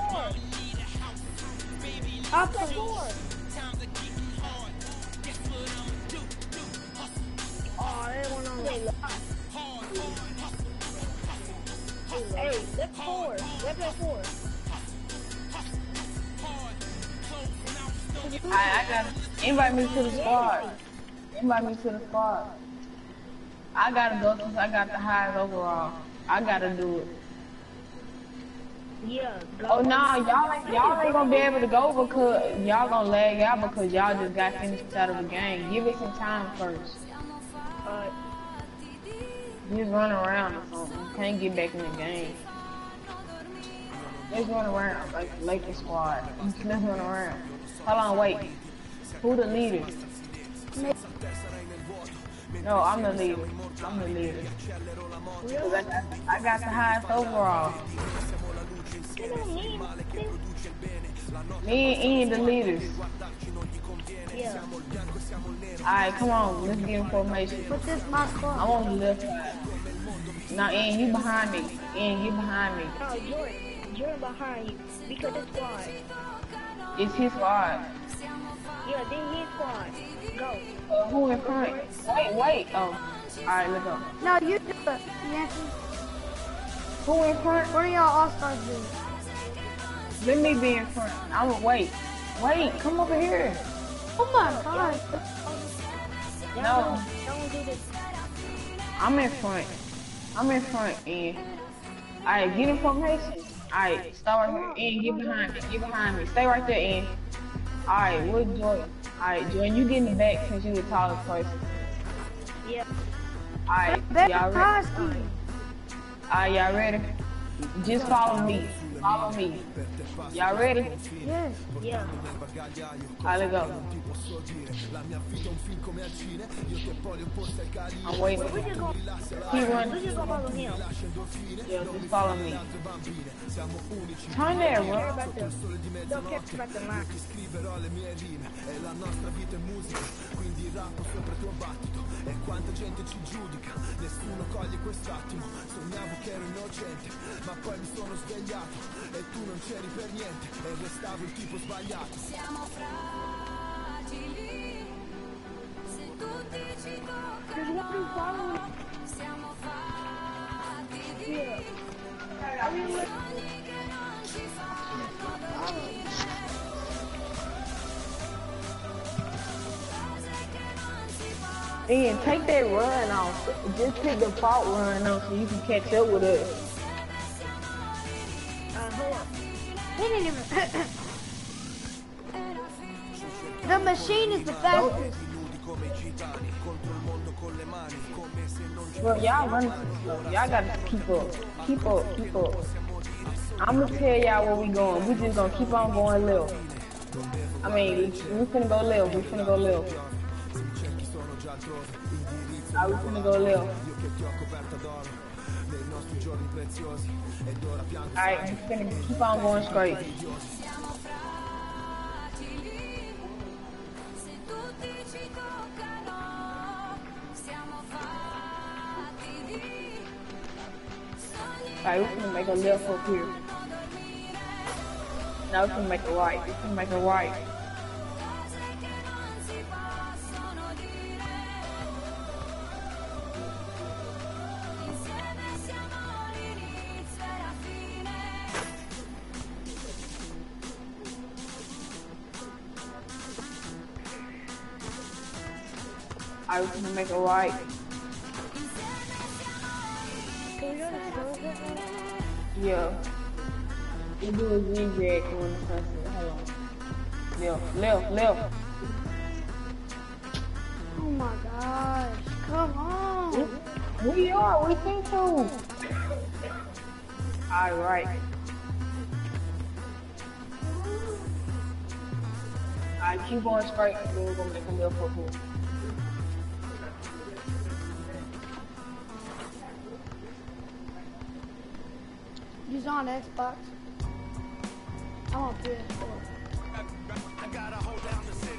I Play played 4. Oh, that one on the Hey, that's 4. Let's play 4. I got invite me to the squad. Invite me to the squad. I gotta go since I got the highest overall. I gotta do it. Yeah, go. Oh nah, y'all ain't gonna be able to go because y'all gonna lag out because y'all just got finished out of the game. Give it some time first. Just run around or something. You can't get back in the game. Let's run around like the squad. Let's run around. Hold on, wait. Who the leader? No, I'm the leader. I'm the leader. I got the highest overall. Me and Ian the leaders. Yeah. Alright, come on, let's get in formation. But this my squad. I'm on the left side. Now Ian, you behind me. Ian, you behind me. No, Jordan behind you because it's squad. It's his squad. Yeah, then his squad. Go. Who in front? Wait. Oh, alright, let's go. No, you do it. Yankee. Who in front? What are y'all all-stars do? Let me be in front. I'm wait, come over here. Oh my god. No, Don't do this. I'm in front, Ian. Alright, get in formation. Alright, start right here. Ian, get behind me. Stay right there, Ian. Alright, what Jordan? Alright, Jordan, you get in the back since you the tallest person. Yeah. Alright, y'all ready? Alright, y'all ready? Just follow me. Y'all ready? Yes. Yeah. Alright, let's go. I'm waiting. We just gonna Keep running. follow him. Yeah, just follow me. Turn there, bro. Don't care about the line. There's one following. Yeah. Ian, take that run off. Just pick the fault run off so you can catch up with us. Hold on. He didn't even. The machine is the fastest. Bro, y'all running too slow. Y'all gotta keep up. I'm gonna tell y'all where we going. We just gonna keep on going left. I mean, we finna go left. Alright, we finna go left. Alright, we finna keep on going straight. Alright, we're gonna make a left up here. Now we're gonna make a right. I was gonna make a right. Yeah. We do a zigzag when the sunset. Hold on. Left. Oh my gosh. Come on. We think so. Alright. I keep going straight, and then we're gonna make a little football. He's on Xbox. I'm on PS4. I gotta hold down the city.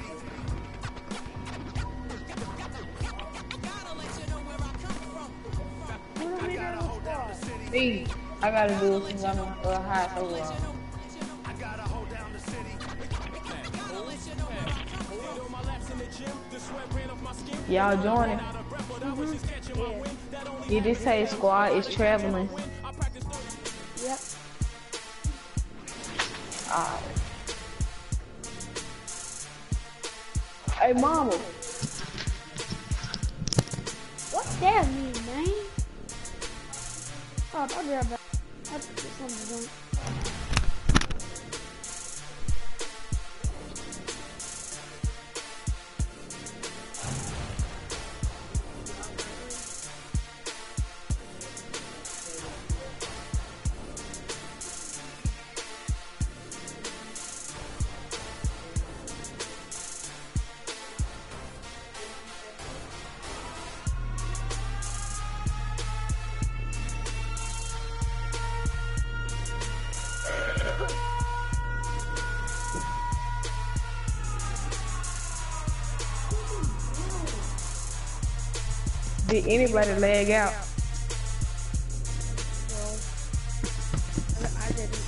I gotta hold down the city. See, I gotta do it since I'm high overall. I gotta hold down the city. Y'all joining? You just say squad is traveling. Yep. Alright. Hey, mama. What's that mean, man? Oh, I'll grab that. I'll put this on the gun. Did anybody lag out? I didn't.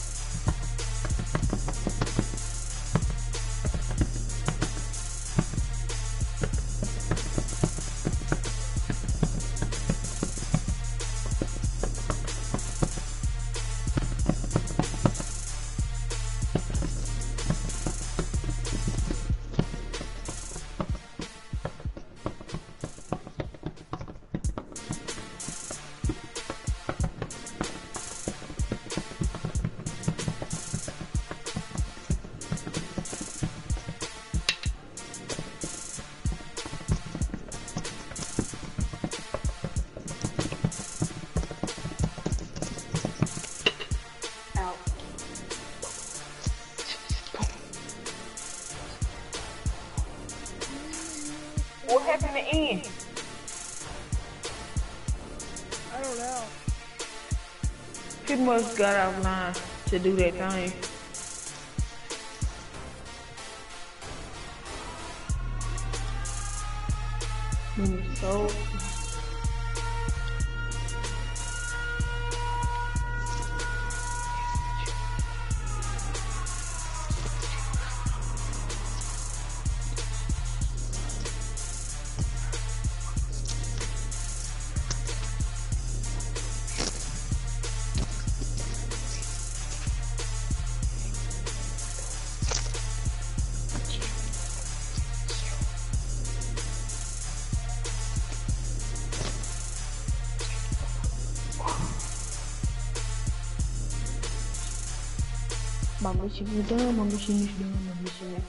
What happened to Ian? I don't know. He must got offline to do that thing. So my mission is done, my mission is done, my mission is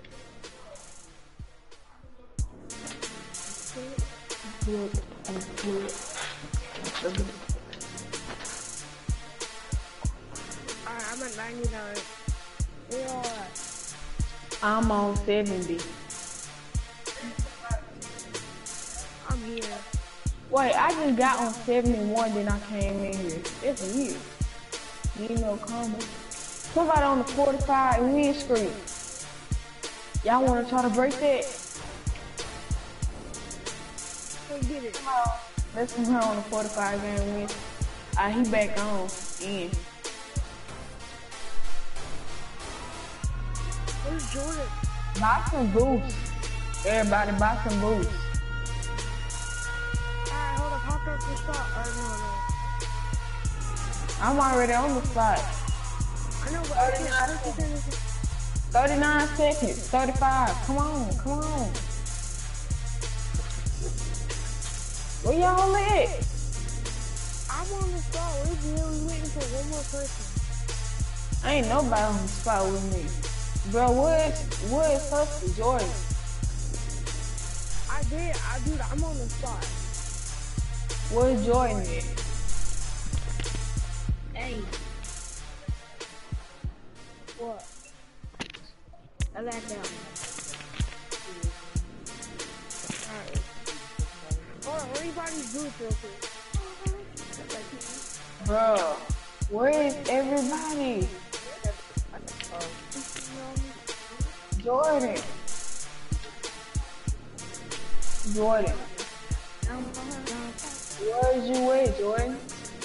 Alright, I'm at 99. You're alright. I'm on 70. I'm here. Wait, I just got on 71, then I came in here. It's weird. You know, comment. Somebody on the 45 win streak. Y'all want to try to break that? Let's get it. Let's come here on the 45 game win. He back on. In. Where's Jordan? Buy some boosts. Everybody buy some boosts. Alright, hold up. Hop up the spot. Or no. I'm already on the spot. I know, but I don't think that is 39 seconds. 35. Come on. Come on. Where y'all at? I'm on the spot. We're really waiting for one more person. Ain't nobody on the spot with me. Bro, where's Husky Jordan? Dude, I'm on the spot. Where's Jordan at? Hey. What? I laughed out. Alright. Hold on, everybody's boots real quick. Bro, where is everybody? Jordan. Jordan. Where's you at, Jordan?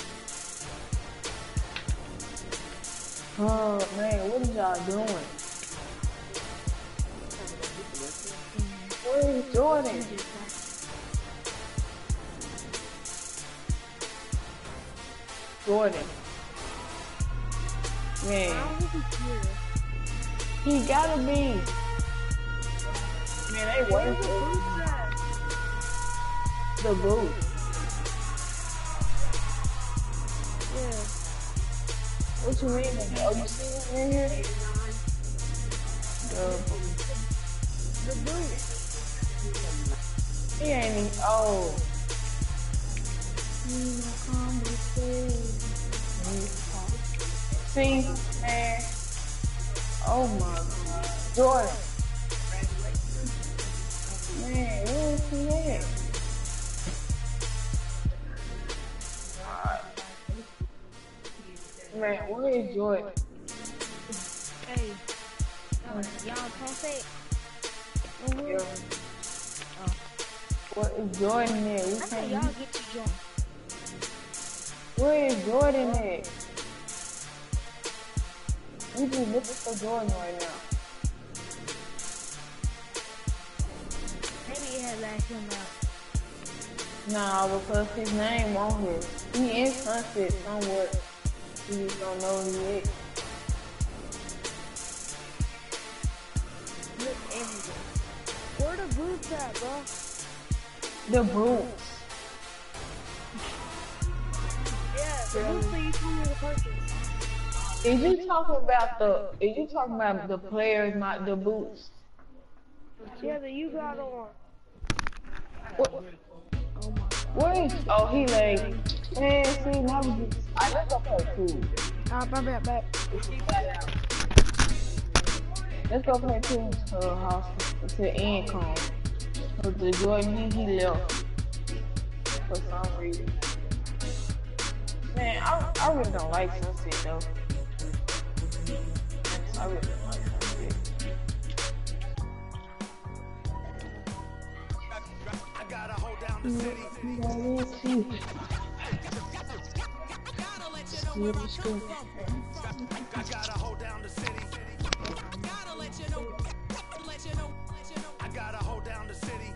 Oh man, what is y'all doing? Where is Jordan? Jordan. Man. He gotta be. Man, they working. The boot. Yeah. What you mean? Oh, you see him in here? The boot. He ain't even. Oh. See, man. Oh my God. Jordan. Man, where is he at? Man, where is Jordan? Hey. Y'all can't say it. What is Jordan at? I said y'all get to join. Where is Jordan at? We just looking for Jordan right now. Maybe it had last him out. Nah, because his name on here. He in Sunset somewhere. We just don't know who he is. Look everywhere. Where the boots at, bro? The boots. Yeah, the boots that you told me to purchase. Is you talking about the players, not the boots? Yeah, that you got on. Where is? Oh, he like. Man, see, now we just. Let's go play two. Back. Let's go play two house until the end comes. Cause the Jordan he left for some reason. Man, I really don't like Sunset though. I really don't like Sunset. I gotta hold down the city. I gotta hold down the city. I gotta hold down the city.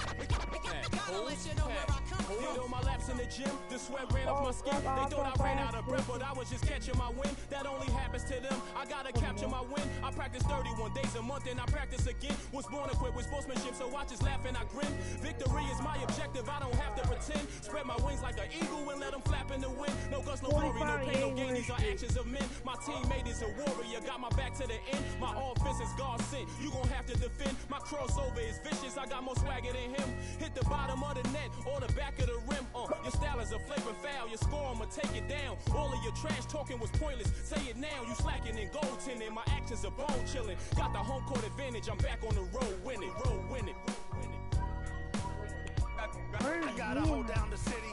Did all my laps in the gym, the sweat ran off my skin. They thought I ran out of breath, but I was just catching my wind. That only happens to them. I gotta capture my win. I practice 31 days a month and I practice again. Was born equipped with sportsmanship, so I just laugh and I grin. Victory is my objective, I don't have to pretend. Spread my wings like an eagle and let them flap in the wind. No guts, no glory, no pain, no gain. These are actions of men. My teammate is a warrior, got my back to the end. My offense is God sent. You gon' have to defend. My crossover is vicious, I got more swagger than him. Hit the bottom of the net or the back of the rim. Your style is a flagrant foul, your score, I'ma take it down. All of your trash talking was pointless. Say it now, you slacking in goaltending. My actions are bone chilling. Got the home court advantage, I'm back on the road winning. I gotta hold down the city.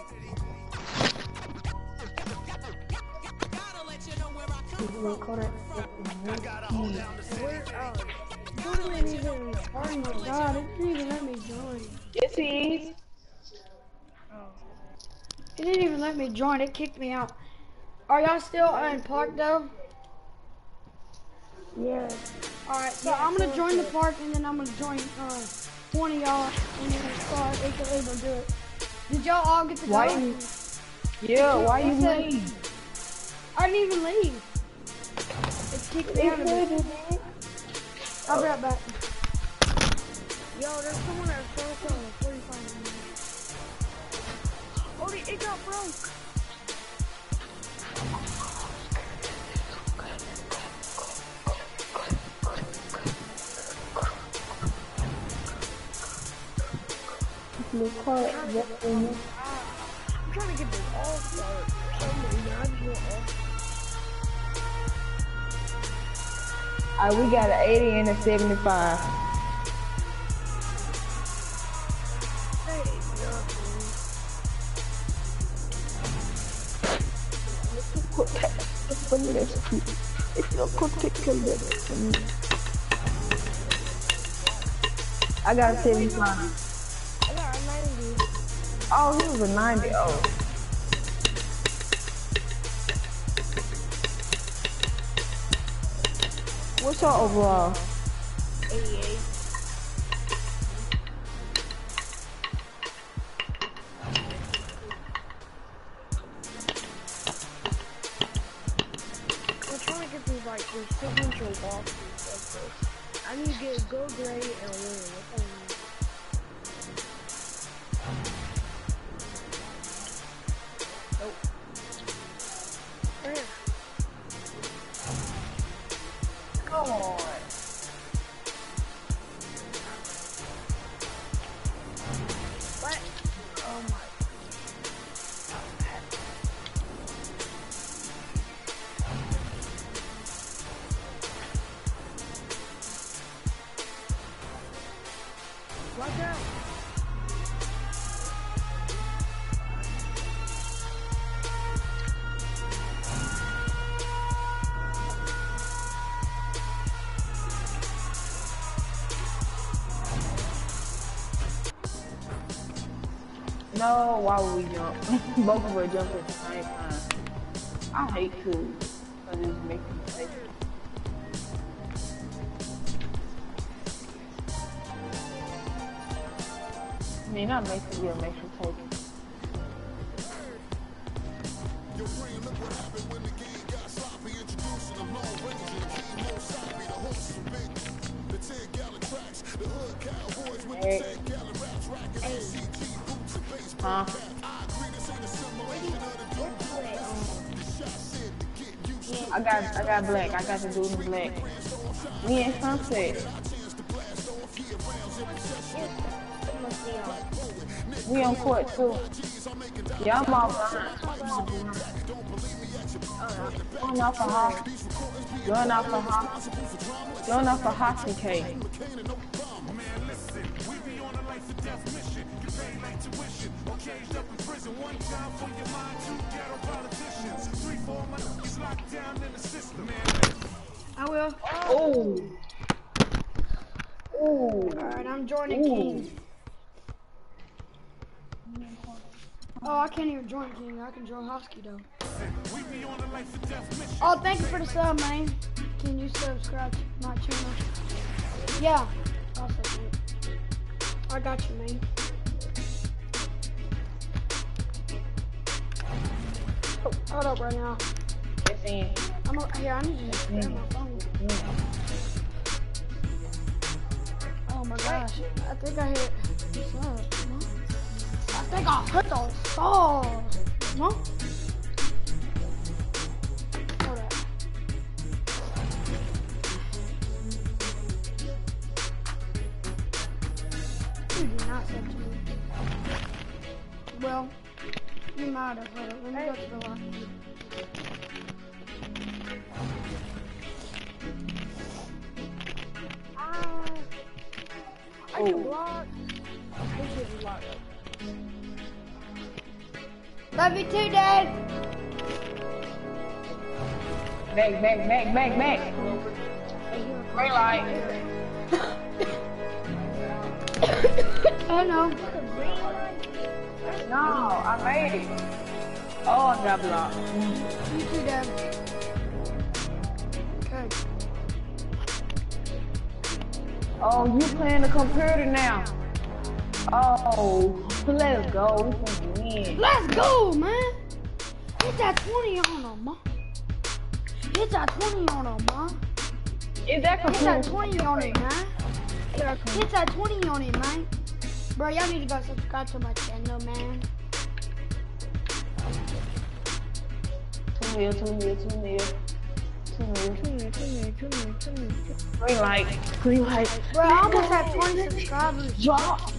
Gotta let you know where I come from. I gotta hold down the city. Oh my God, it didn't even let me join. Yes, he is. It didn't even let me join, it kicked me out. Are y'all still in park though? Yeah. Alright, so I'm gonna join the park and then I'm gonna join one of y'all and then AKA gonna do it. Did y'all all get to go? Why you leave? I didn't even leave. It kicked me out of it. I'll be right back. Yo, there's someone that's still on 45 minutes. Oh, it got broke. I'm trying to get this all-star. I Alright, we got an 80 and a 75. I got a 75. I got a 90. Oh, he was a 90. Oh. What's your overall? 88. We're trying to get these like these signature walkthroughs like this. I need to get gold grade and win. That's all I need. Nope. Right. Come on. What? Oh my. Watch out. No, why would we jump? Both of us jump at the same time. I hate to, because it makes me sick. I mean, not makes me, it makes me take it. Hey. Huh? I got black. I got the dude in black. Me and Sunset. We on court too. Yeah, I'm all behind. Going off a hockey. Going off a hockey. Going off a hockey cake. I will. Oh. Oh. Alright, I'm joining King. Oh, I can't even join King. I can join Husky though. Oh, thank you for the sub, man. Can you subscribe to my channel? Yeah. Also, I got you, man. Oh, hold up right now. It's in. Here, I need to just grab my phone. Oh my gosh. I think I hit the sub. I think I hit the sub. No? Hold up. You do not sub to me. Well, you might have. Hold up. Let me go to the lock. I can block. This shit is locked up. Love you too, Dad. Back. Green light. I know. No, I made it. Oh, I got blocked. You too, Dad. Okay. Oh, you playing the computer now. Oh, let's go. We can win. Let's go, man. Hit that 20 on them, man. Hit that 20 on them, man. Is that Hit that computer? 20 on it, man. Hit that 20 on it, man. Bro, y'all need to go subscribe to my channel, man. 2 mil. Green light. Bro, I almost have 20 subscribers. Jock.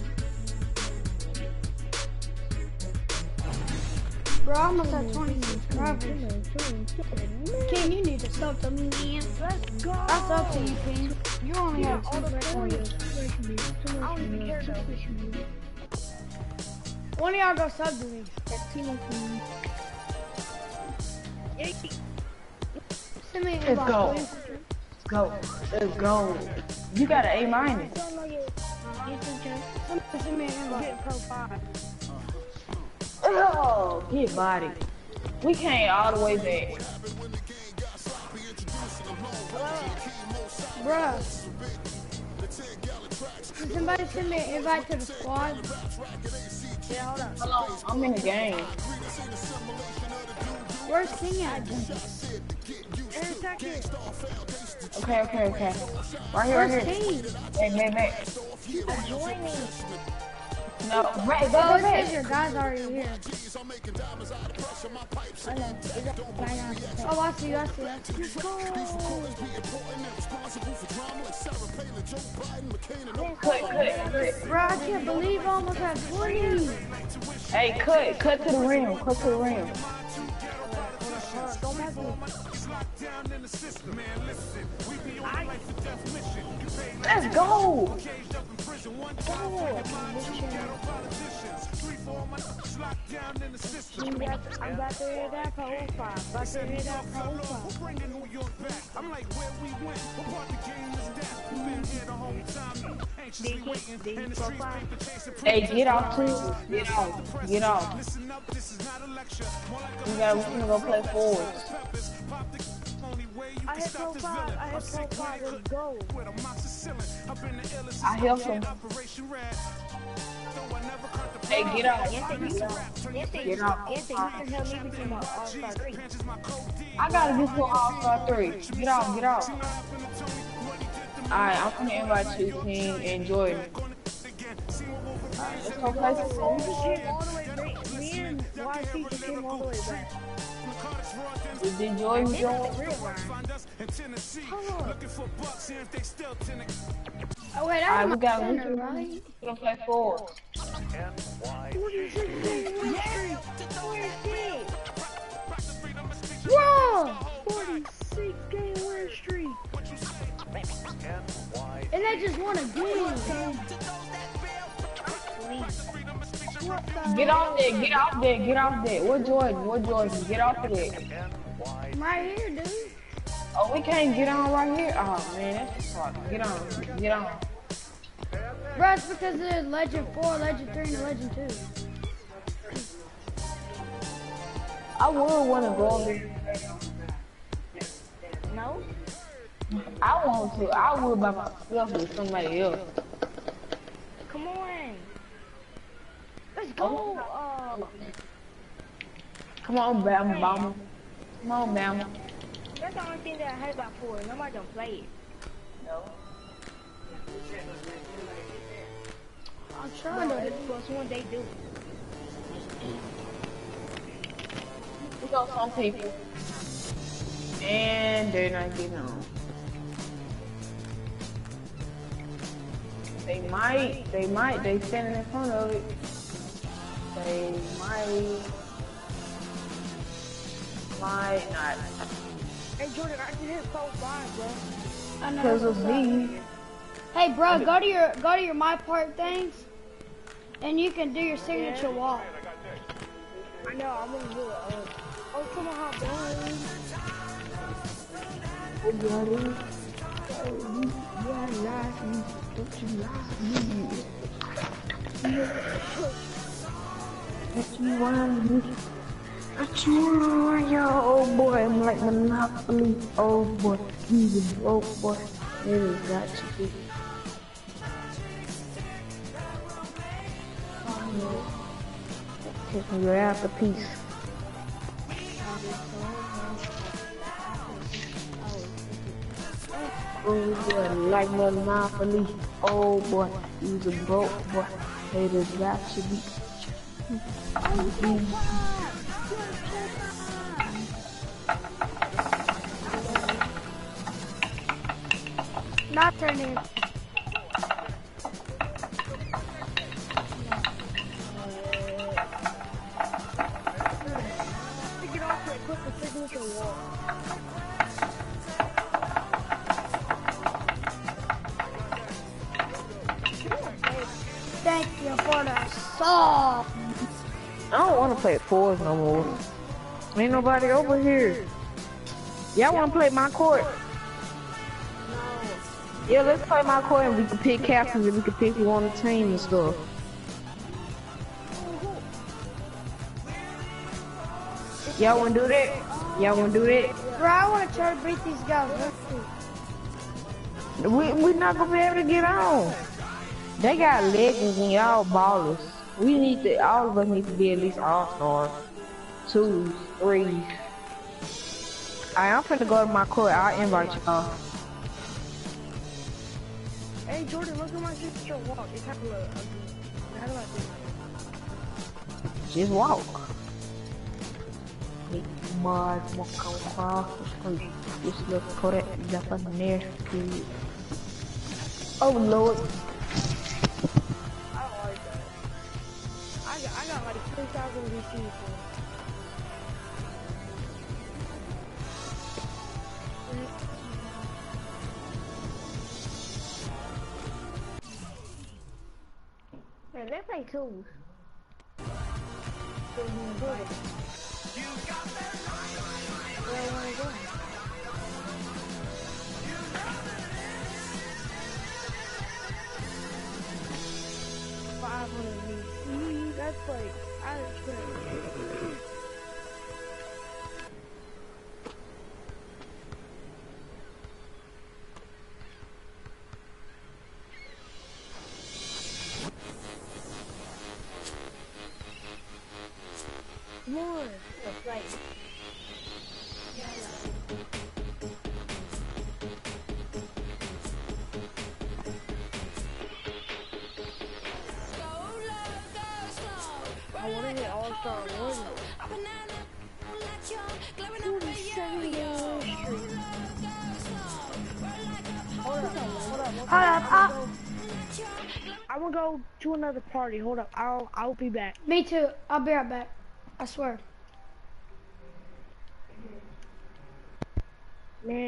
Bro, I almost have 20 subscribers. King, you need to sub to me, man. Let's go. I What's up to you, King? You only have all two the friends. I don't even care though. One of y'all go sub to me. That's too much for me. Send me an Let's invite, go. please. Let's go. Let's go. You got an A minus. Somebody send me an invite. Get pro 5. Oh, get body. We came all the way back. Bruh. Can somebody send me an invite to the squad? Yeah, hold on. Hold on, I'm in the game. Where's King at? Okay. Right here, Where's right here. King? Back. I'm joining. No, right, Oh, go it says back. your guy's already here. I know. It's got 99%. Oh, I see. Let's go. Cut. Bro, I can't believe I almost had 20. Hey, cut to the rim. Cut to the rim. Don't mess with me. Let's go. I'm about to hear that for 05. I'm like, where we went, what part the game is that? We've been here the whole time, anxiously waiting, and the streets paper chasing. Hey, get off too. Get off. Listen up, this is not a lecture. More like We gonna go play forwards. I hit pro 5. Let's go. I help him. Hey, get off. Get off. Yes, you can help me become an all-star 3. I gotta get to All-Star 3. Get off. Alright, I'm gonna invite you, King, and Jordan. Let's go play some We came all the way back. Me and YC just came all the way back. Did Jordan This is join? the real one. Oh, wait, Alright, that's we my got center, right? We're gonna play forwards. 46 game win streak. Where's it? Whoa! 46 game win streak. And they just won a game. Get off there. Where Jordan? Get off of there. I'm right here, dude. Oh, we can't get on right here? Oh, man, that's the fuck. Get on. Bro, it's because of Legend 4, Legend 3, and Legend 2. I would want to go over there. No? I want to. I would by myself with somebody else. Come on. Let's go. Come on, Bama. Come on, Bama. That's the only thing that I heard about 4. Nobody don't play it. No. I'm trying to. Plus one they do. We got some people. And they're not getting on. They might. They standing in front of it. They might not. Hey Jordan, I can hit pro 5, bro. I know. Because of me. Hey, bro, go to your My Part things, and you can do your signature wall. I know, I'm gonna do it. Oh, come on, hot boy. What you like me? Don't you like me? What you want me? What you want, yo? Oh boy, I'm like Monopoly. Oh boy, he's a broke boy. Really got to be. Taking your ass a piece. Oh boy, like Monopoly. Oh boy, he's a broke boy. Haters got to be. Not turning. Take it off and put the signature wall. play fours no more. Ain't nobody over here. Y'all wanna play my court? Yeah, let's play my court and we can pick captains and we can pick who on the team and stuff. Y'all wanna do that? Y'all wanna do that? Bro, I want to try to beat these guys. We're not gonna be able to get on. They got legends and y'all ballers. We need to, all of us need to be at least all-stars. 2s, 3s. I'm finna go to my court. I'll invite y'all. Hey Jordan, look at my sister walk. It's kind of ugly. How do I do that? Just walk. Big mud walk across the street. Just look for that Japanese kid. Oh Lord. I don't like that. I got like 2,000 VCs. Man, they play twos. That's like, I understand. More. Right. I want to hit All-Star 1. 47 years. Hold up. I'm gonna go to another party. Hold up. I'll be back. Me too. I'll be right back. I swear. Man,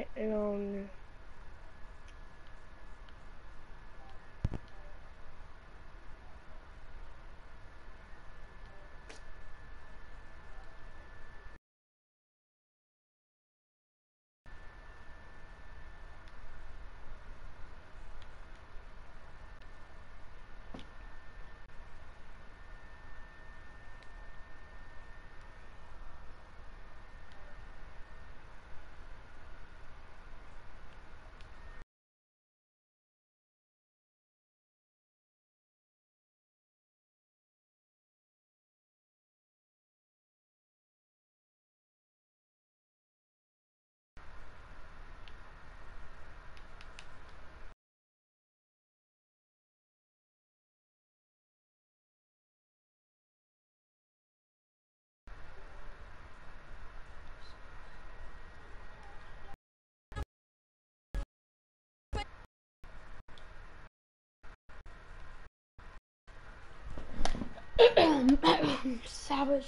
Savage.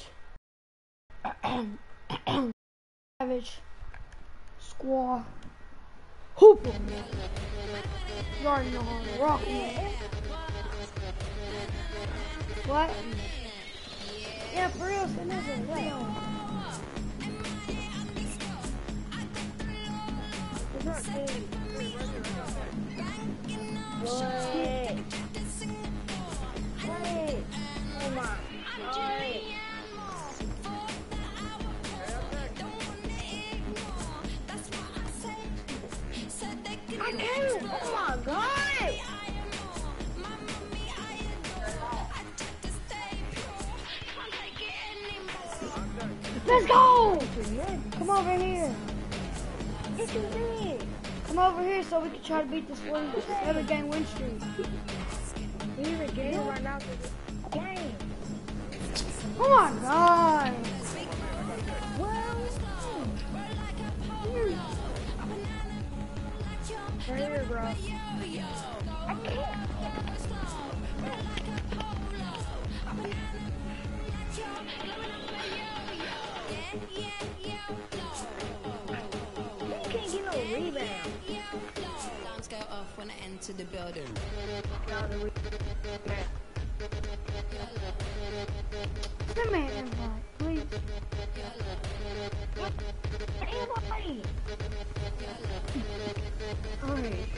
Savage. Squaw. Hoop. You already know how to rock me. What? Yeah, for real, so nothing. it's not good. What? Oh my. I can't. Oh my god. Let's go! Come over here. It's too big. Come over here so we can try to beat this every game win streak. We need a game right now for this game. Oh my god! Right here, bro. I can't. You can't get no rebound. Alarms go off when I enter the building. Come here, invite, please. Invite. Alright.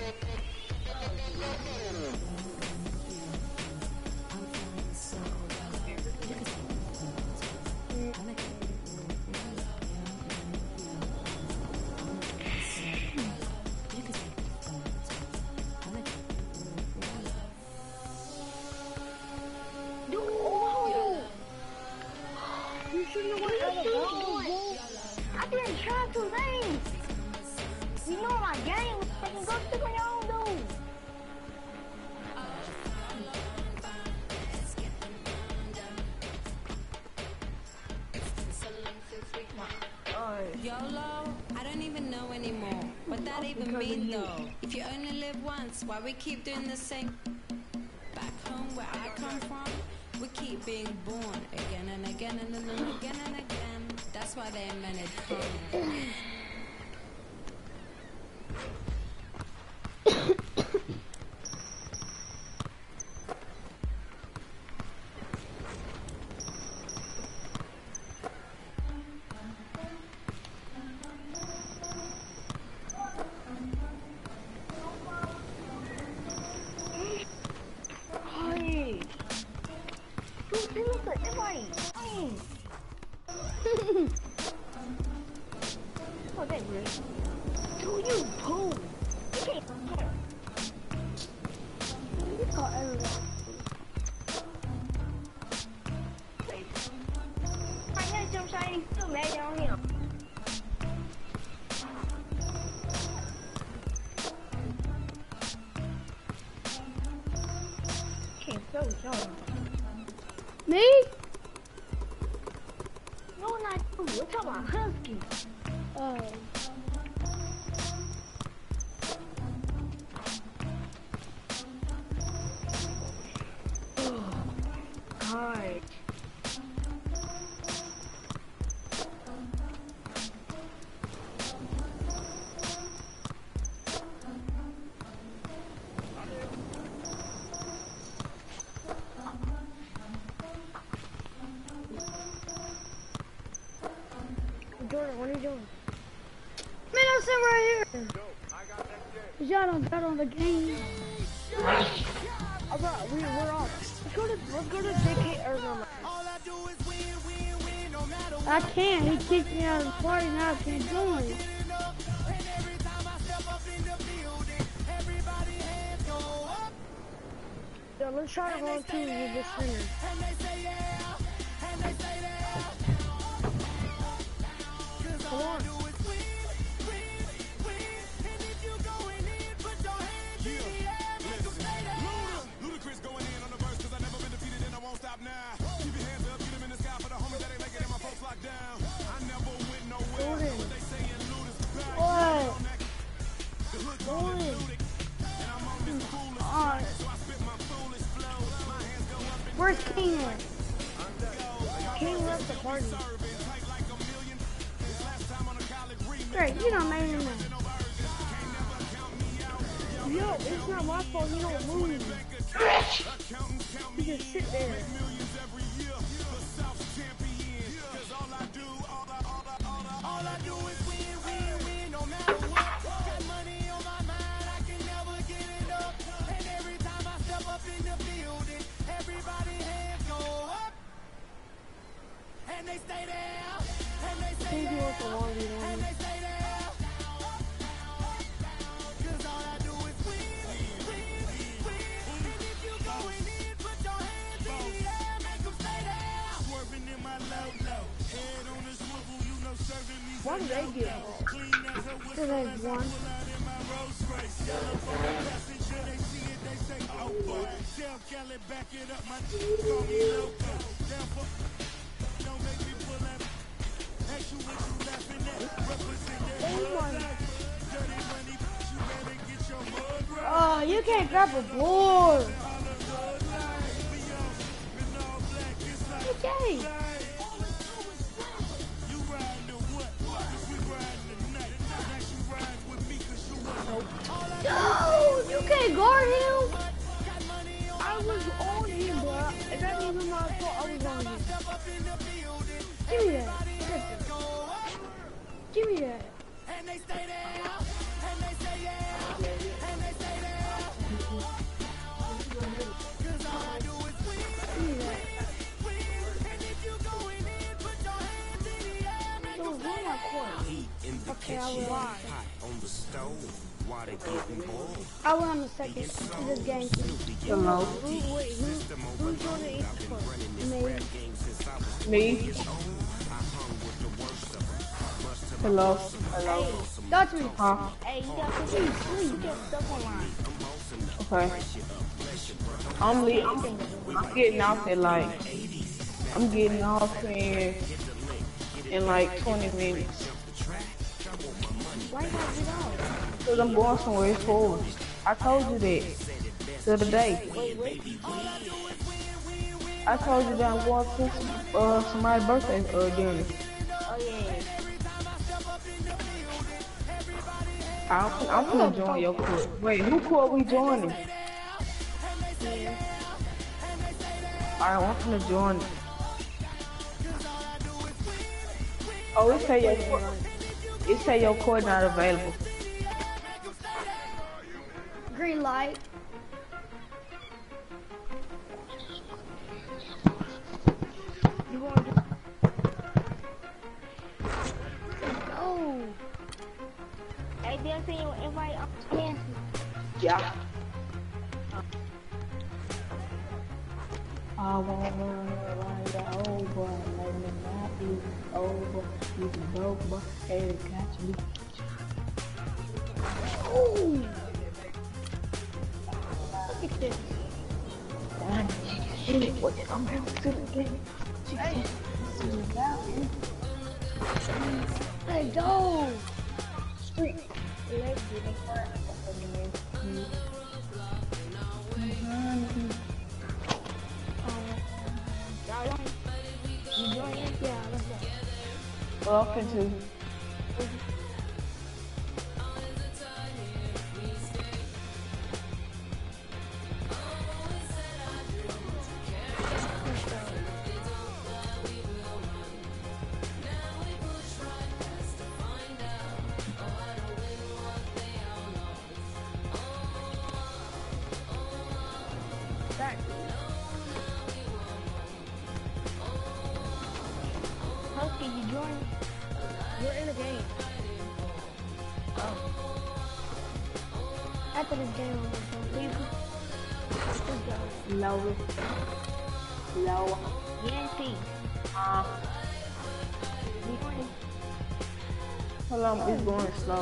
You shouldn't have went out of I didn't try to things. You know my game. I can go stick on your own dude. YOLO, I don't even know anymore. What that even mean though? If you only live once, why we keep doing the same? Back home where I come from, we keep being born again and again and then again and again. That's why they invented come. Me? No, not you. We're talking about Husky. Oh. Alright. Jordan, what are you doing? Man, I'm sitting right here. Y'all don't bet on the game. Alright, we're off. Let's go to JK Arizona. I can't. He kicked me out of the party now. I can't join. Yeah, let's try to run two with this center. Come on. Where's King at? King left the party. Great, you don't make him mad. Yo, it's not my fault. He don't move. He just sit there. Why did they get off? So there's one. Oh, you can't grab a board. Okay. No, you can't guard him. I was on him, bro. And that wasn't my fault. I was on him. Give me that. Give me that. Okay, I will. I went on the second of this game. Hello. Who's doing the East Coast? Me. Hello. Hello. That's me. Huh? Hey, you got to sleep. You get stuff online. Okay. I'm getting off at like, I'm getting off in like 20 minutes. Why you gotta get out? Cause I'm going somewhere forward. I told you that the other day. I told you that I'm going to somebody's birthday dinner. Oh, yeah. I'm gonna join your court. Wait, who court we joining? Alright, I'm gonna join it. Oh, it say your court not available. Green light. You want to Oh. Hey, did I send you an invite on Nancy? Yeah. I want to ride over, let me not be over. You can go, but hey, catch me. Ooh. Look at this. I'm going to the game. Hey, go. Street. Let's get it. You join it? Yeah, let's go. Welcome to. Husky, you join? You're in the game. After this game, I'm going to go. Lower. Lower. Yancy. Hold on, it's going slow.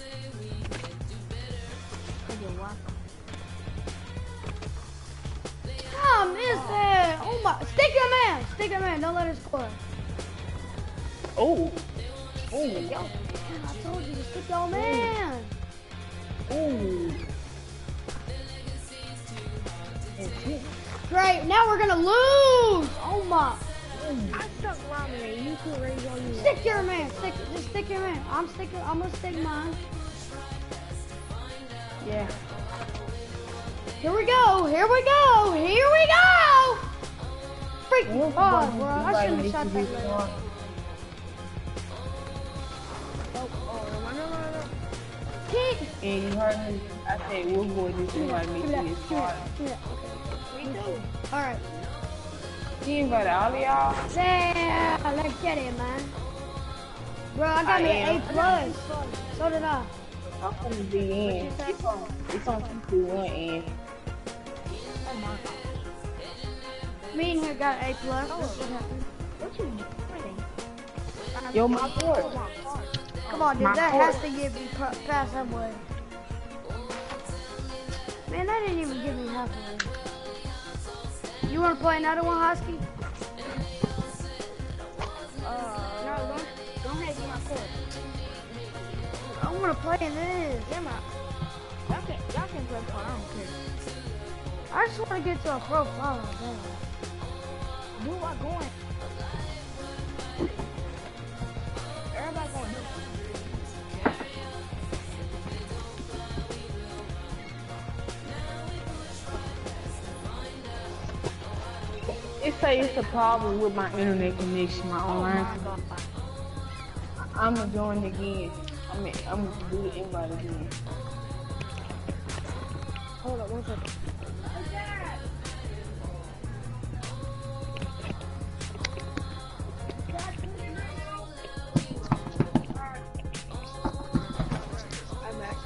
Ah, missed it. Oh my. Stick your man. Stick your man. Don't let it score. Oh. Oh. I told you to stick your man. Oh. Great. Now we're going to lose. Oh my. I stuck ramen. You can raise all you Stick your man. Just stick your man. I'm going to stick mine. Yeah. Here we go. Here we go. Here we go. Freak. Oh, bro. I shouldn't have shot that late. Kick. And you heard me. I said, we'll go this invite me to his party. Alright. He invited all of y'all? Yeah, let's get it, man. Bro, I got me an A+. So did I. I'm gonna be in. It's on 2-1 and. Me and her got A+. That's what happened. What you doing? Yo, my board. Come on, dude. That has to give me pass that way. Man, that didn't even give me halfway. You want to play another one, Husky? No, don't have my court. I want to play in this. Y'all can play for I don't care. I just want to get to a profile. Do what going? Everybody going to It's say it's a problem with my internet connection, my online connection. I'ma join again. I'm gonna do the invite again. Hold up, 1 second. I'm back.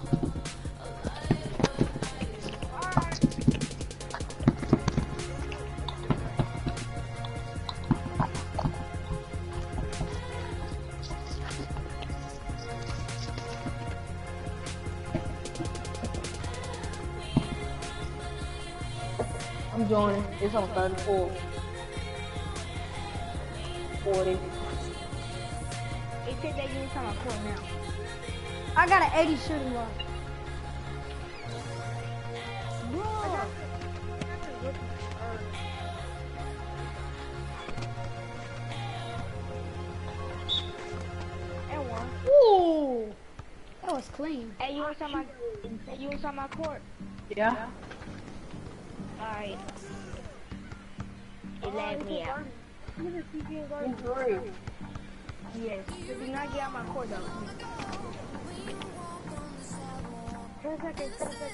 I'm joining. It's on 34. 40. It said that you was on my court now. I got an 80 shooting watch. And one. Ooh, that was clean. Hey, you was on my court. Yeah. Alright. It lagged me out. Yes. Do not get out my court though. 10 seconds, 10 seconds.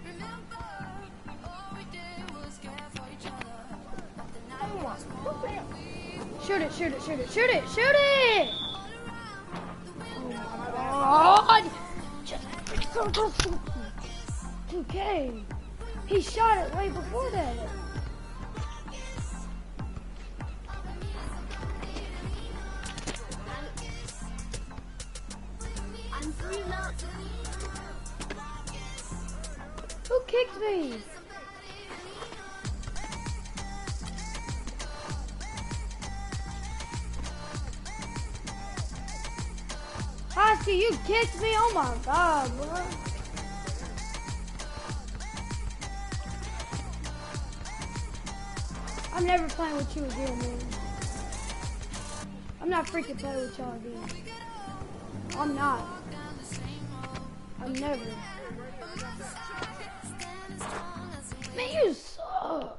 Shoot it, shoot it, shoot it, shoot it, shoot it! Oh my god! 2K. He shot it way before that. I'm 3-0. Who kicked me? Hosky, you kicked me? Oh my god, bro. I'm never playing with you again, man. I'm not freaking playing with y'all again. I'm not. I'm never. Man, you suck.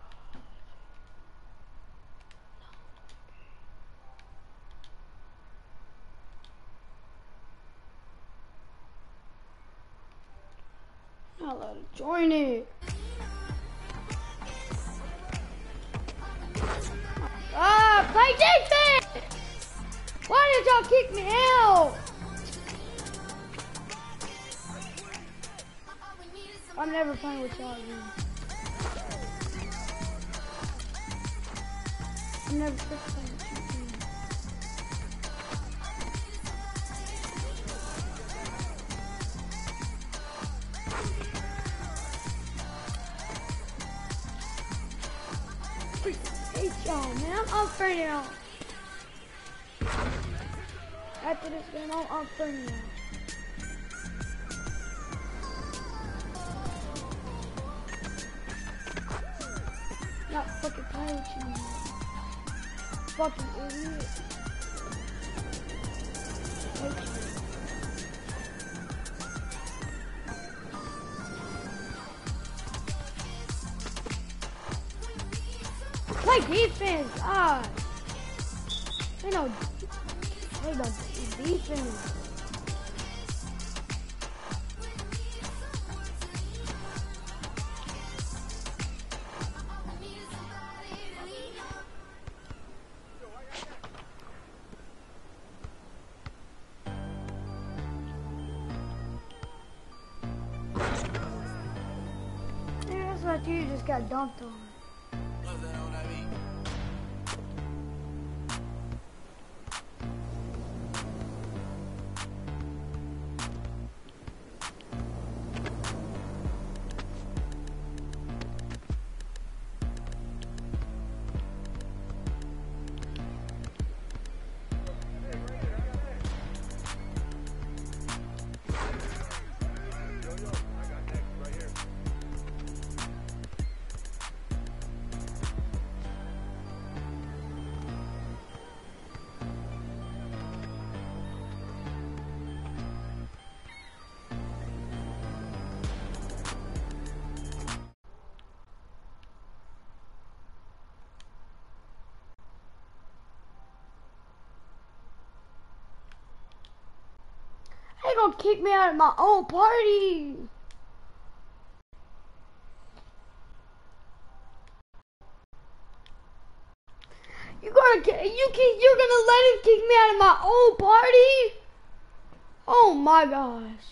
I'm not allowed to join it. Ah, play defense! Why did y'all kick me out? I'm never playing with y'all again. I'm never freaking playing with you again. Freaking hate y'all, man. I'm free now. After this game, I'm free now. Not fucking playing with you, man. Fucking idiot. Play defense, ah. They no defense. Yeah, that's like you just got dumped on. gonna kick me out of my own party. You're gonna let him kick me out of my own party? Oh my gosh.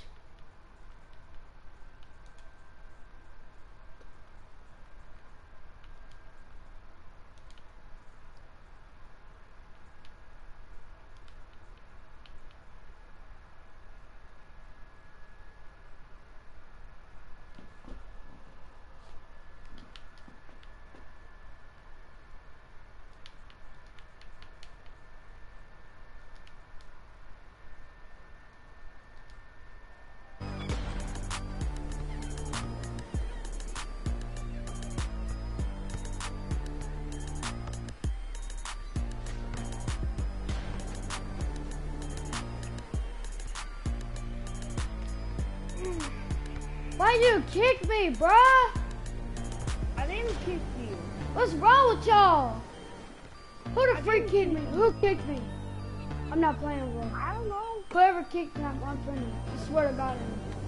Why'd you kick me, bruh? I didn't kick you. What's wrong with y'all? Who the freak kicked me? Who kicked me? I'm not playing, bro. I don't know. Whoever kicked me, I'm playing. I swear to God.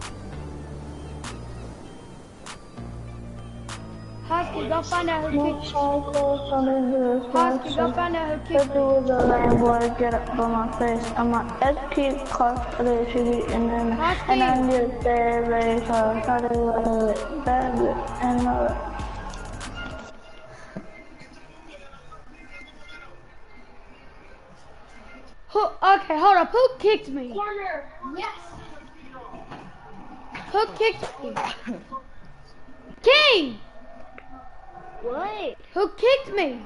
Husky, go find out who kicked me. Husky, go find out who kicked me. The lame boy get up on my face. I'm a SP cost of the city and then and I need to stay ready so I started with bad and Okay, hold up. Who kicked me? Corner. Yes. Who kicked me? King! What? Who kicked me?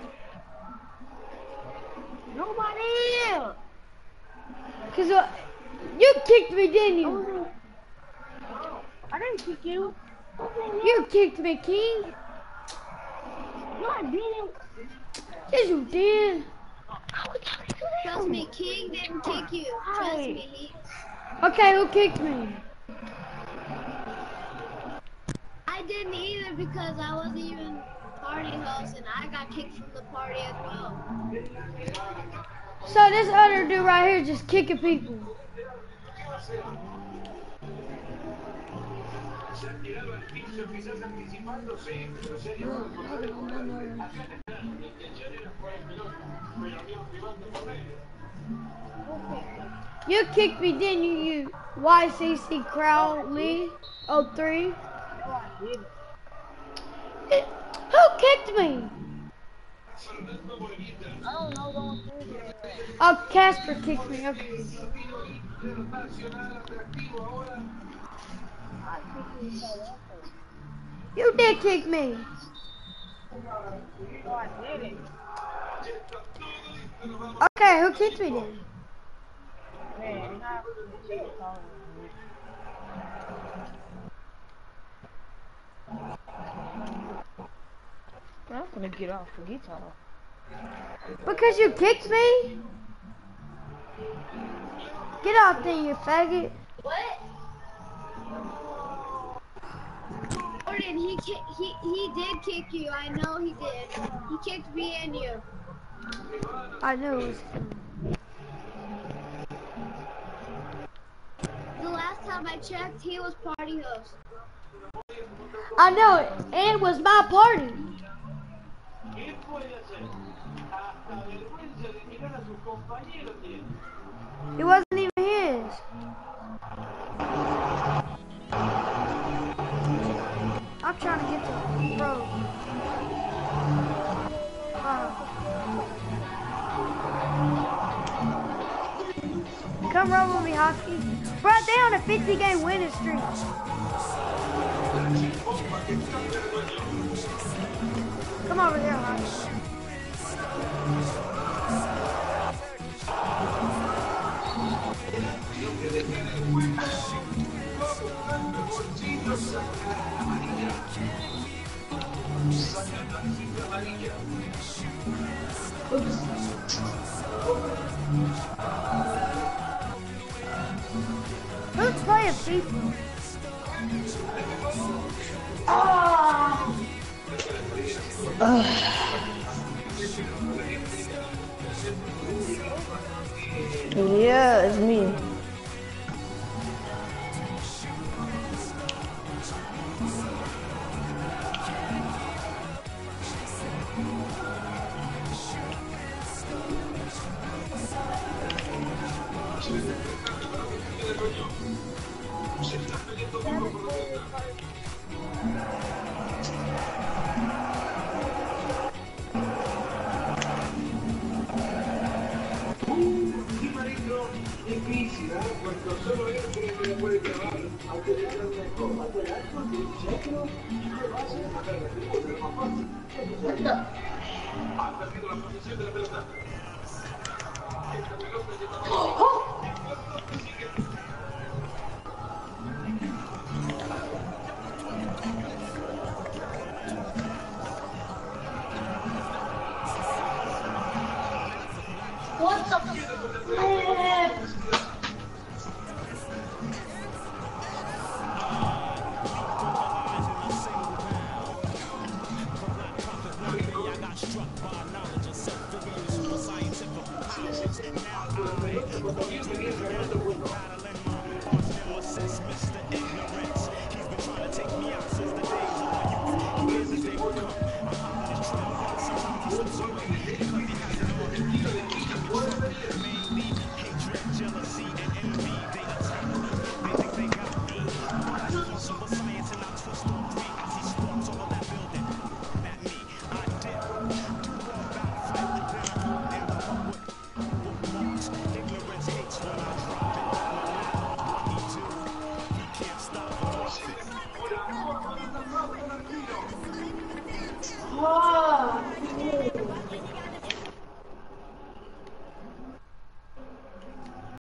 Nobody else. Cause you kicked me, didn't you? I didn't kick you. You kicked me, King. No, I didn't. Yes, you did. Trust me, King didn't kick you. Trust me. Okay, who kicked me? I didn't either because I wasn't even party host and I got kicked from the party as well. So this other dude right here just kicking people. You kicked me, didn't you, you YCC Crowley 03? Who kicked me? I don't know. Oh, Casper kicked me, okay. You did kick me. No, I didn't. Okay, who kicked me then? Man, I'm gonna get off the guitar. Because you kicked me? Get off then, you faggot. What? Jordan, he did kick you. I know he did. He kicked me and you. I knew it was him. The last time I checked, he was party host. I know it, and it was my party. It wasn't even his. I'm trying to get to pro. Come run with me, Husky. Bro, they on a 50-game winning streak. Come over here, Husky. Who's playing FIFA? yeah, it's me. Oh!